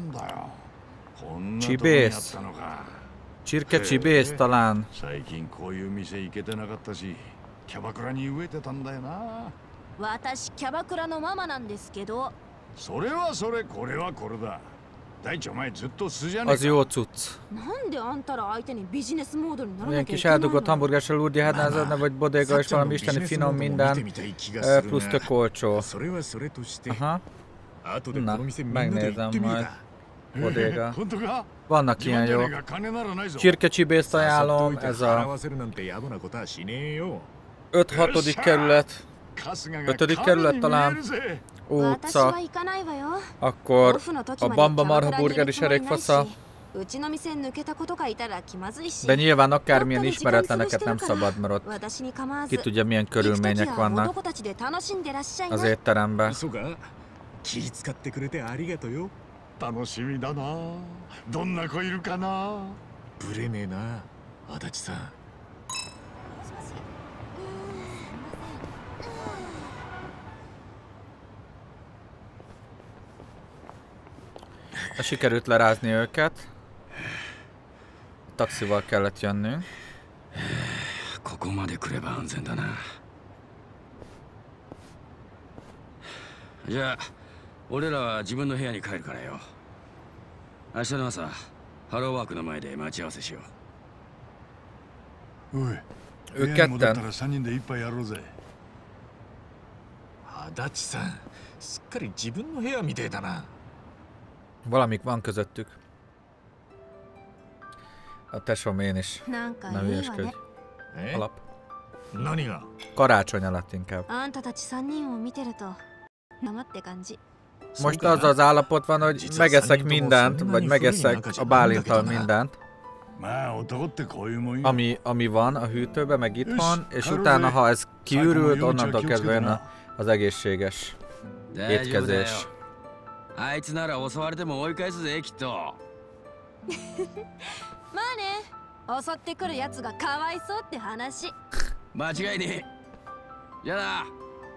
Csibész. Csirke csibész talán. 最近こういう店行けてなかったし、キャバクラに飢えてたんだよな。 私キャバクラのママなんですけど。 それはそれ、これはこれだ。大地お前ずっと素じゃねえか。 Az jó cucc. なんであんたら相手にビジネスモードにならな Ilyen きゃい kis けないの eldugott hamburgersel úgy jöhetne, vagy bodega és valami isteni finom minden, plusz tök olcsó. Aha. Na, megnézem majd. bodéga. Vannak ilyen jó. Csirkecsibészt ajánlom, ez a 5-6. kerület. 5. kerület talán. Utca. Akkor a Bamba Marha Burger is elég fasza. De nyilván akármilyen ismeretleneket nem szabad, mert ott ki tudja milyen körülmények vannak az étteremben. 気使ってくれてありがとうよ。 楽しみだな。どんな子いるかな。 ぶれねえな、足立さん。 Sikerült lerázni őket. Taxival kellett jönnünk. ここまで来れば安全だな。じゃあ俺らは自分の部屋に帰るからよ。明日の朝ハローワークの前で待ち合わせしよう。おい、部屋に戻ったら3人で一杯やろうぜ。 足立さん、すっかり自分の部屋みてえだな。 Valamik van közöttük. A tesom én is. Nem hülyeskedj. Alap. Karácsony alatt inkább. Most az az állapot van, hogy megeszek mindent, vagy megeszek a Bálinttal mindent, ami van a hűtőben, meg itthon, és utána, ha ez kiürült, onnantól kezdve jön az egészséges étkezés. あいつなら襲われても追い返すぜ、きっと。 まあね、襲ってくるやつがかわいそうって話。 間違いねえ。じゃあな。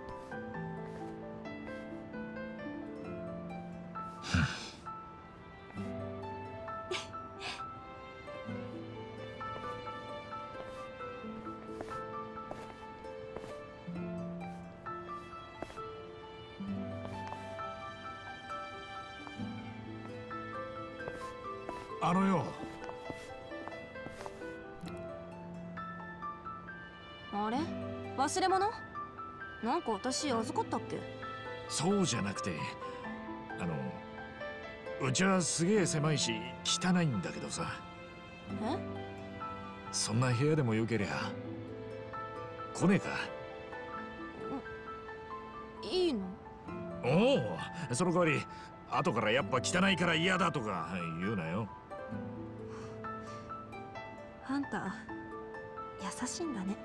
あのよ。 あれ？忘れ物？なんか私預かったっけ？ そうじゃなくて、うちはすげえ狭いし汚いんだけどさ。 え？ そんな部屋でもよけりゃ来ねえか？ いいの？ おお、その代わり後からやっぱ汚いから嫌だとか言うなよ。 あんた優しいんだね。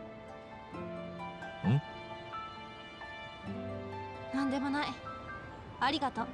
なんでもない。ありがとう。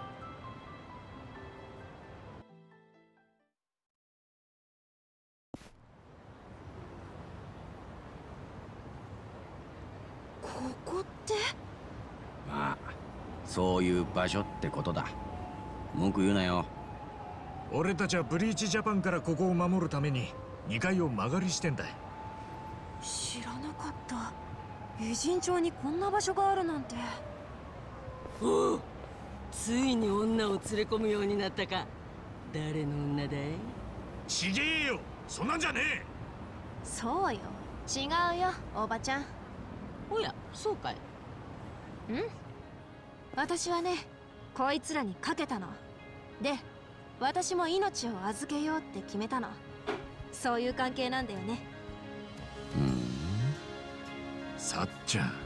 ここって？ まあ、そういう場所ってことだ。文句言うなよ。 俺たちはブリーチジャパンからここを守るために2階を間借りしてんだ。 知らなかった。偉人町にこんな場所があるなんて。 おお、ついに女を連れ込むようになったか。誰の女だい？ ちげえよ、そんなんじゃねえ。 そうよ、違うよ、おばちゃん。 おや、そうかい。 私はね、こいつらにかけたの。で、私も命を預けようって決めたの。そういう関係なんだよね。 さっちゃん。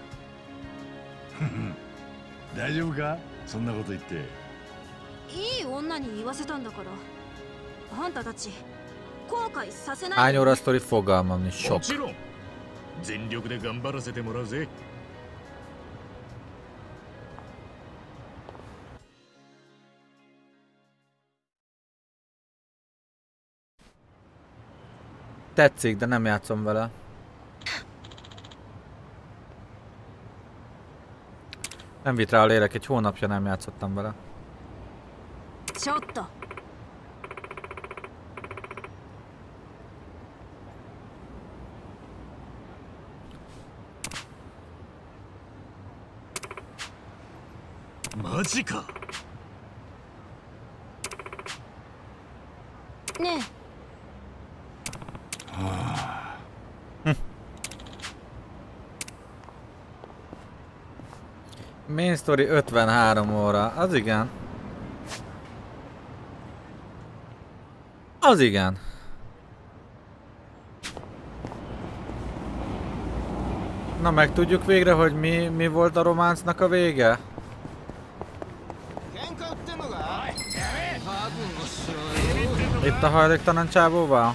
大丈夫か？そんなこと言って。 いい女に言わせたんだから。あんたたち後悔させない。 Hány óra sztori fogalmam nincs, sok. もちろん全力で頑張らせてもらうぜ。 Tetszik, de nem játszom vele. Nem vitt rá a lélek, egy hónapja nem játszottam vele. Csotto. Majika? Ne. Main story 53 óra, az igen. Az igen. Na megtudjuk végre, hogy mi volt a románcnak a vége? Itt a hajléktalan csávóval?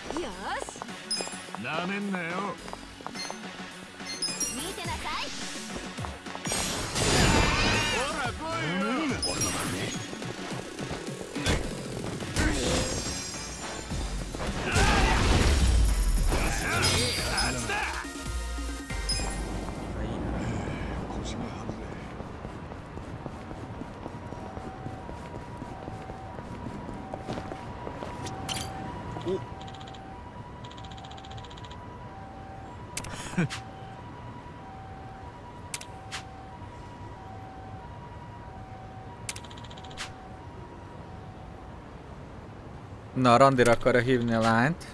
Na, randira akarja hívni a lányt.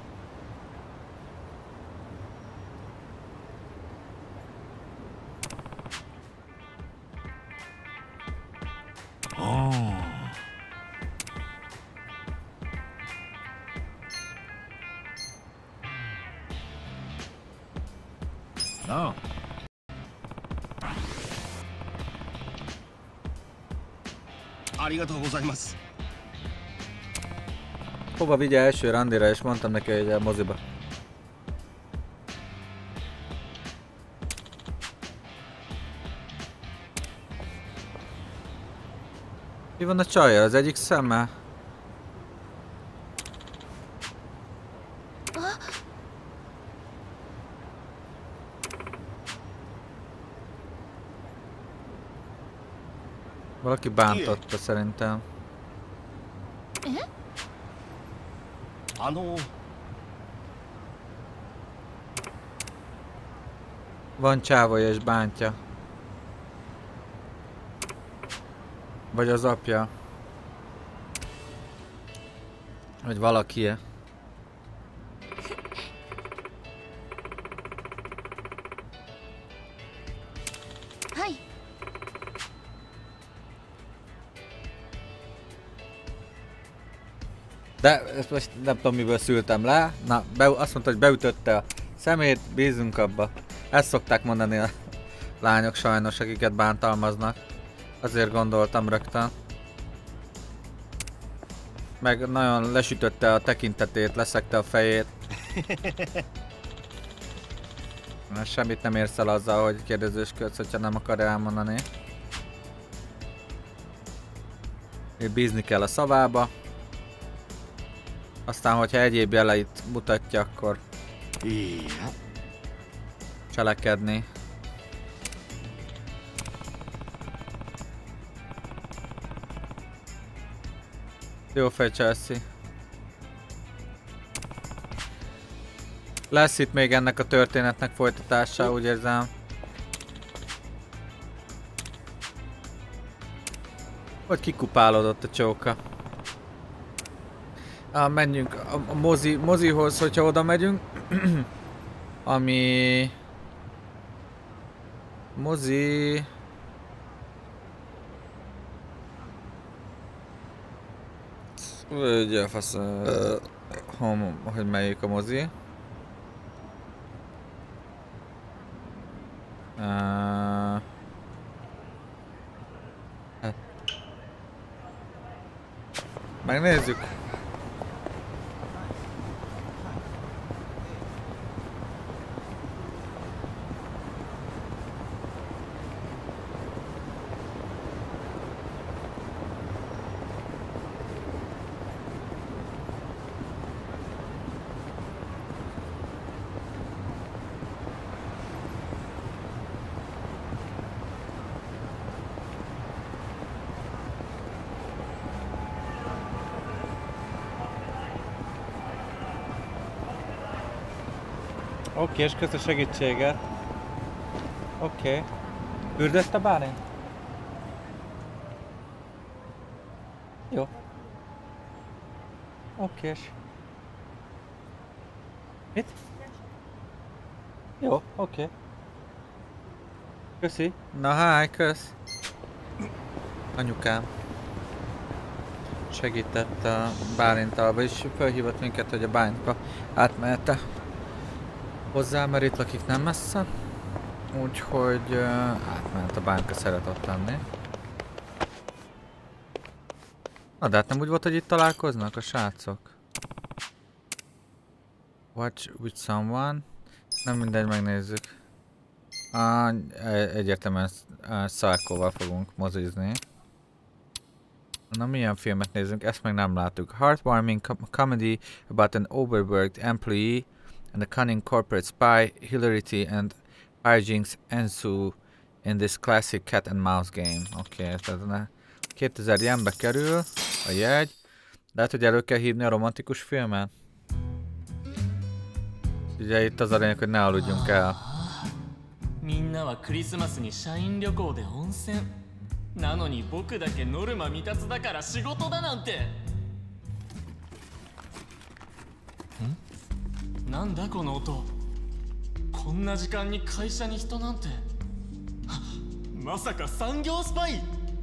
Na. Hova vigye első randira, és mondtam neki, hogy a moziba. Mi van a csajjal? Az egyik szemmel? Valaki bántotta szerintem. Van csávolya és bántja. Vagy az apja. Vagy valaki-e. De ezt most nem tudom miből szültem le. Na, azt mondta, hogy beütötte a szemét, bízunk abba. Ezt szokták mondani a lányok sajnos, akiket bántalmaznak. Azért gondoltam rögtön. Meg nagyon lesütötte a tekintetét, leszekte a fejét. Semmit nem érsz el azzal, hogy kérdezősködsz, hogyha nem akar elmondani. Bízni kell a szavába. Aztán, hogyha egyéb jeleit mutatja, akkor cselekedni. Jó fej, Chelsea. Lesz itt még ennek a történetnek folytatása, úgy érzem. Hogy kikupálódott a csóka. Menjünk a mozihoz, hogyha oda megyünk. Ami... Mozi... Ugye fasz... hogy melyik a mozi? Megnézzük. Oké, és kösz a segítséget. Oké. Ürdött a bálint? Jó. Okés. Mit? Jó, oké. Köszi. Na háj, kösz. Anyukám. segített a Bálintalba, és felhívott minket, hogy a Bálintka átmehet hozzá, mert itt lakik nem messze. Úgyhogy átmehet a Bálintka, szeret ott lenni. Na, de hát nem úgy volt, hogy itt találkoznak a srácok? Watch with someone. Nem mindegy, megnézzük. Egyértelműen Psychoval fogunk mozizni. Na, milyen filmet nézzünk? Ezt meg nem látjuk. Heartwarming comedy about an overworked employee and a cunning corporate spy, hilarity and hijinks ensue in this classic cat and mouse game. Oké, tehát 2000 yenbe kerül a jegy. Lehet, hogy elő kell hívni a romantikus filmet? Ugye itt az a lényeg, hogy ne aludjunk el. みんなはクリスマスに社員旅行で温泉なのに僕だけノルマ未達だから仕事だなんてなんだこの音こんな時間に会社に人なんてまさか産業スパイ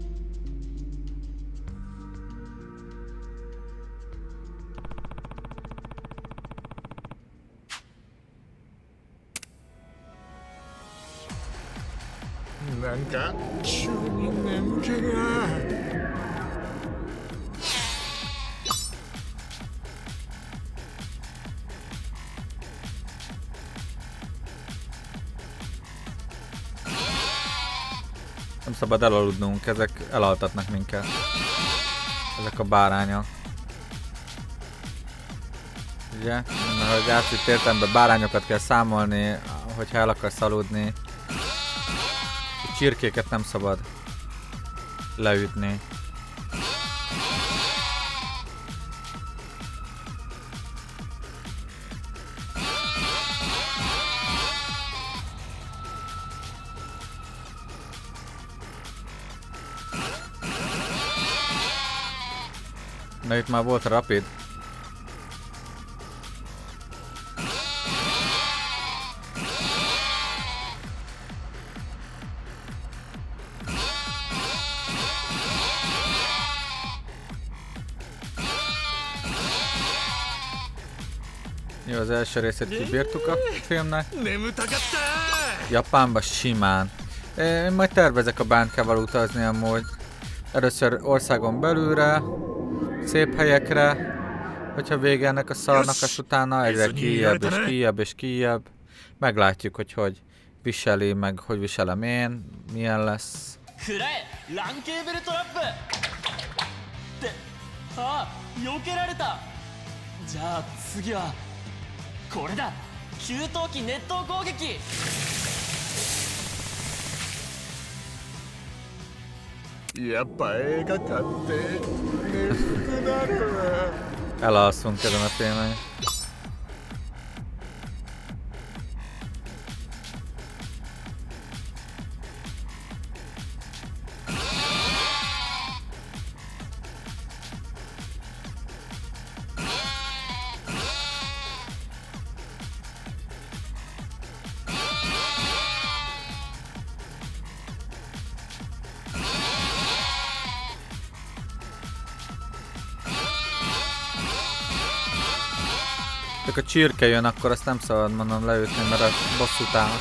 なんか急に眠気が。 Nem szabad elaludnunk, ezek elaltatnak minket. Ezek a bárányok. Ugye? Mert hogy átvitt értelemben bárányokat kell számolni, hogyha el akarsz aludni. Csirkéket nem szabad leütni. Na, itt már volt a rapid. Jó, az első részét kibírtuk a filmnek. Japánba simán. Én majd tervezek a Bánkával utazni amúgy. Először országon belülre, szép helyekre, hogyha vége ennek a szarnak, az utána egyre kijebb és kijebb és kijebb. Meglátjuk, hogy viseli, meg hogy viselem én, milyen lesz. Elalszunk ezen a filmen. Ha a csirke jön, akkor azt nem szabad mondom leütni, mert a bosszút áll.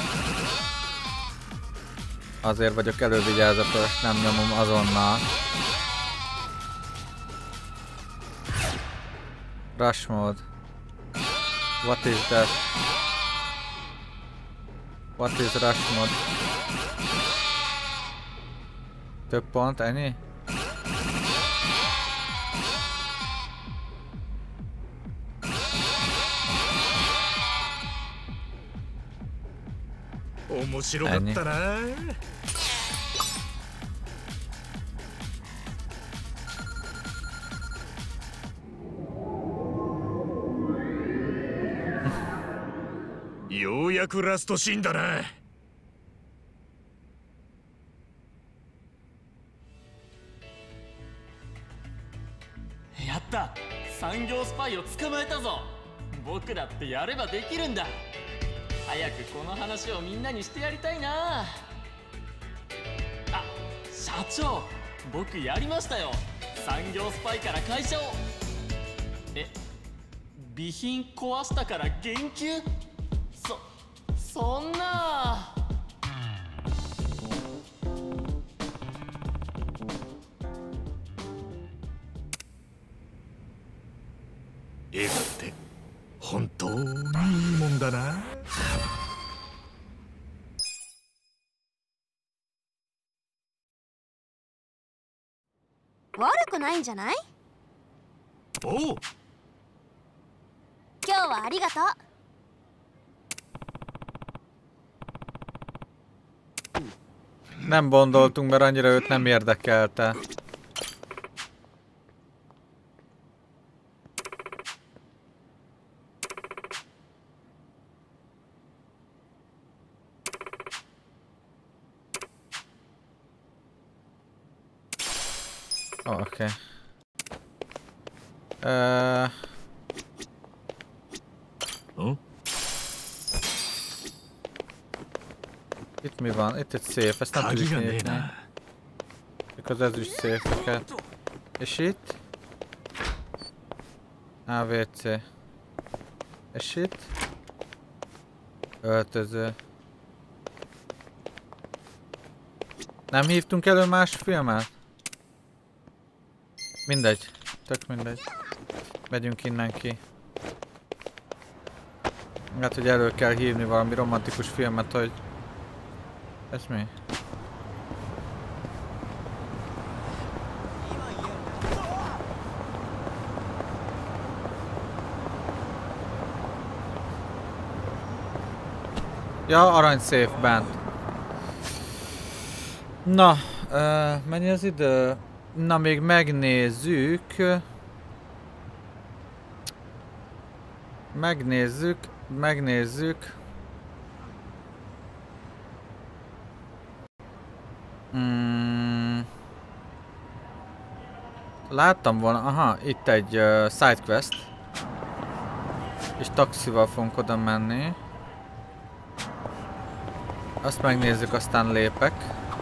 Azért vagyok elővigyázatos, nem nyomom azonnal. Rush mode. What is that? What is rush mode? Több pont, ennyi? Ennyi. Jójakuラストシーンだな。 やった、産業スパイを捕まえたぞ。僕だってやればできるんだ。早くこの話をみんなにしてやりたいなあ。社長、僕やりましたよ。 産業スパイから会社を備品壊したから減給？そんな。 映画って本当にいいもんだな。 悪くないんじゃない？ おう。 今日はありがとう。 Nem gondoltunk, mert annyira őt nem érdekelte. Oké. Itt mi van? Itt egy széf, ezt nem tudjuk nyitni. Csak az ezüst széfeket. És itt? AVC. És itt? Öltöző. Nem hívtunk elő más filmet? Mindegy. Tök mindegy. Megyünk innen ki. Hát, hogy elő kell hívni valami romantikus filmet, hogy... Ez mi? Ja, aranyszéf bent. Na, mennyi az idő? Na, még megnézzük. Megnézzük. Láttam volna, aha, itt egy sidequest. És taxival fogunk oda menni. Azt megnézzük, aztán lépek.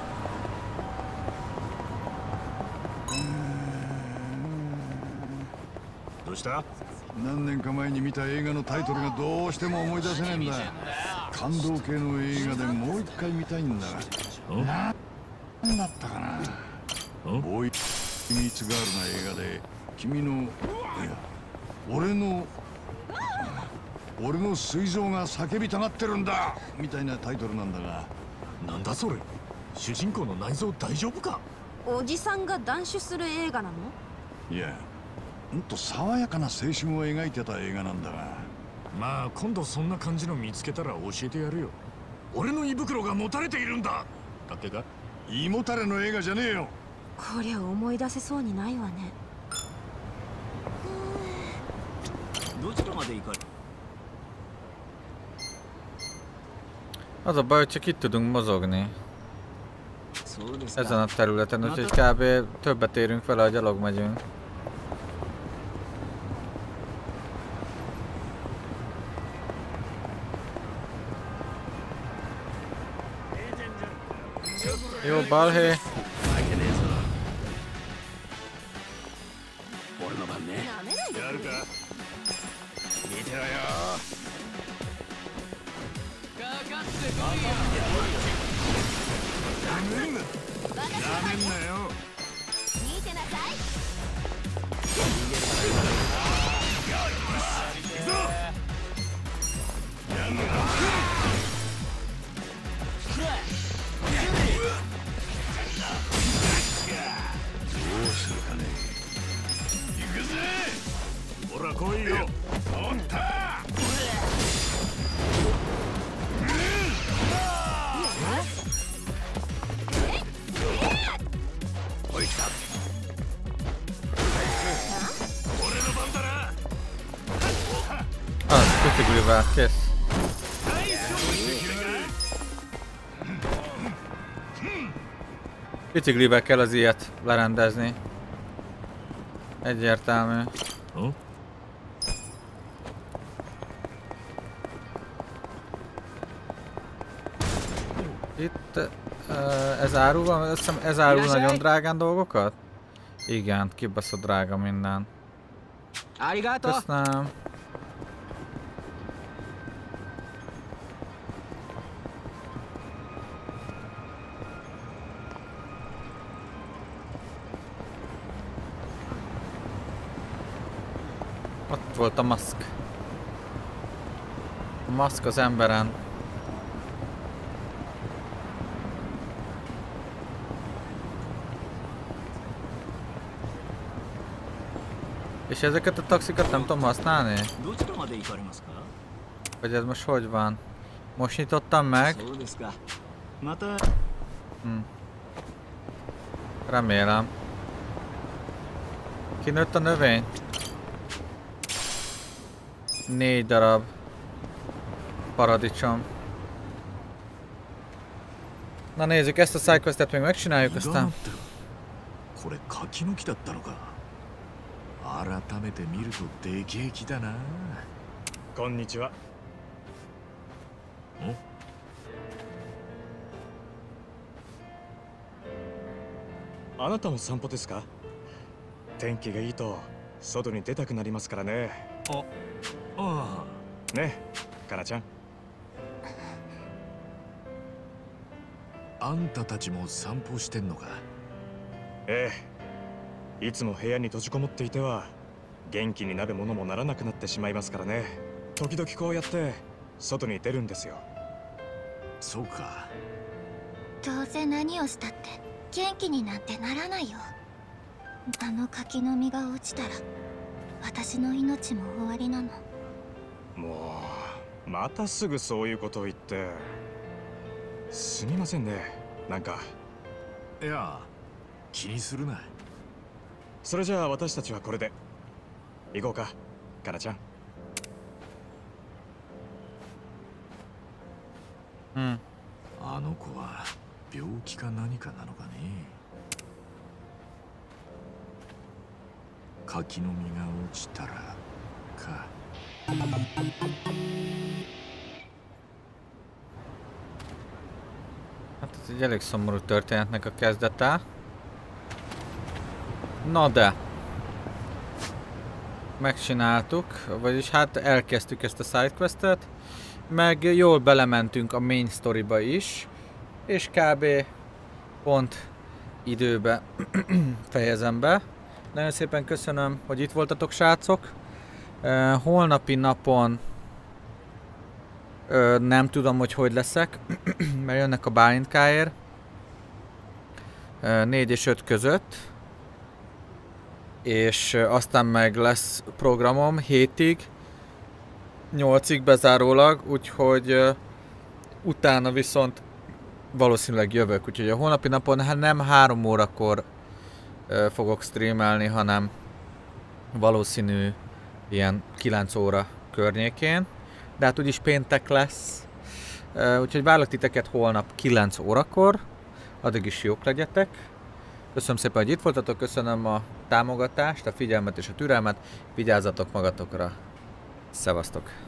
Dosta? 何年か前に見た映画のタイトルがどうしても思い出せないんだ。感動系の映画でもう一回見たいんだが。何だったかな。ボーイ・ミーツ・ガールな映画で君のいや俺の膵臓が叫びたがってるんだみたいなタイトルなんだが。 なんだそれ。主人公の内臓大丈夫か。 おじさんが断酒する映画なの？ いや、もっと爽やかな青春を描いてた映画なんだが。 まあ今度そんな感じの見つけたら教えてやるよ。俺の胃袋が持たれているんだ。だってか。 胃もたれの映画じゃねえよ。 こりゃ思い出せそうにないわね。 どちらまで行かれ。 Az a baj, hogy csak itt tudunk mozogni. Ezen a területen, úgyhogy kb. Többet érünk vele, ha gyalog megyünk. Jó, balhé! Kötiglővel, kész. Kötiglővel kell az ilyet lerendezni. Egyértelmű. Itt ez árul van, azt hiszem ez árul nagyon drágán dolgokat? Igen, kibaszott drága minden. Köszönöm. Ott volt a maszk. A maszk az emberen. És ezeket a taxikat nem tudom használni? Vagy ez most hogy van? Most nyitottam meg? Remélem. Kinőtt a növény? 4 darab paradicsom. Na nézzük, ezt a sidequestet még megcsináljuk, aztán... これ柿の木だったのか。改めて見るとでけえ木だな。 こんにちは。あなたも散歩ですか？天気がいいと外に出たくなりますからね。ああ。ね、カナちゃん。 あんたたちも散歩してんのか？ ええ。いつも部屋に閉じこもっていては元気になるものもならなくなってしまいますからね。時々こうやって外に出るんですよ。 そうか。 どうせ何をしたって元気になんてならないよ。あの柿の実が落ちたら私の命も終わりなの。 もうまたすぐそういうことを言って。すみませんね、なんか。 いや、気にするな。 それじゃあ私たちはこれで行こうか、カナちゃん。 うん。 あの子は病気か何かなのかね。柿の実が落ちたらか。 Hát ez egy elég szomorú történetnek a kezdete. Na de megcsináltuk, vagyis hát elkezdtük ezt a sidequestet, meg jól belementünk a main storyba is, és kb. Pont időbe fejezem be. Nagyon szépen köszönöm, hogy itt voltatok, srácok. Holnapi napon nem tudom, hogy leszek, mert jönnek a Bálintkáért 4 és 5 között, és aztán meg lesz programom 7-ig, 8-ig bezárólag, úgyhogy utána viszont valószínűleg jövök, úgyhogy a holnapi napon hát nem 3 órakor fogok streamelni, hanem valószínű ilyen 9 óra környékén, de hát úgyis péntek lesz, úgyhogy várlak titeket holnap 9 órakor, addig is jók legyetek. Köszönöm szépen, hogy itt voltatok, köszönöm a támogatást, a figyelmet és a türelmet, vigyázzatok magatokra, szevasztok!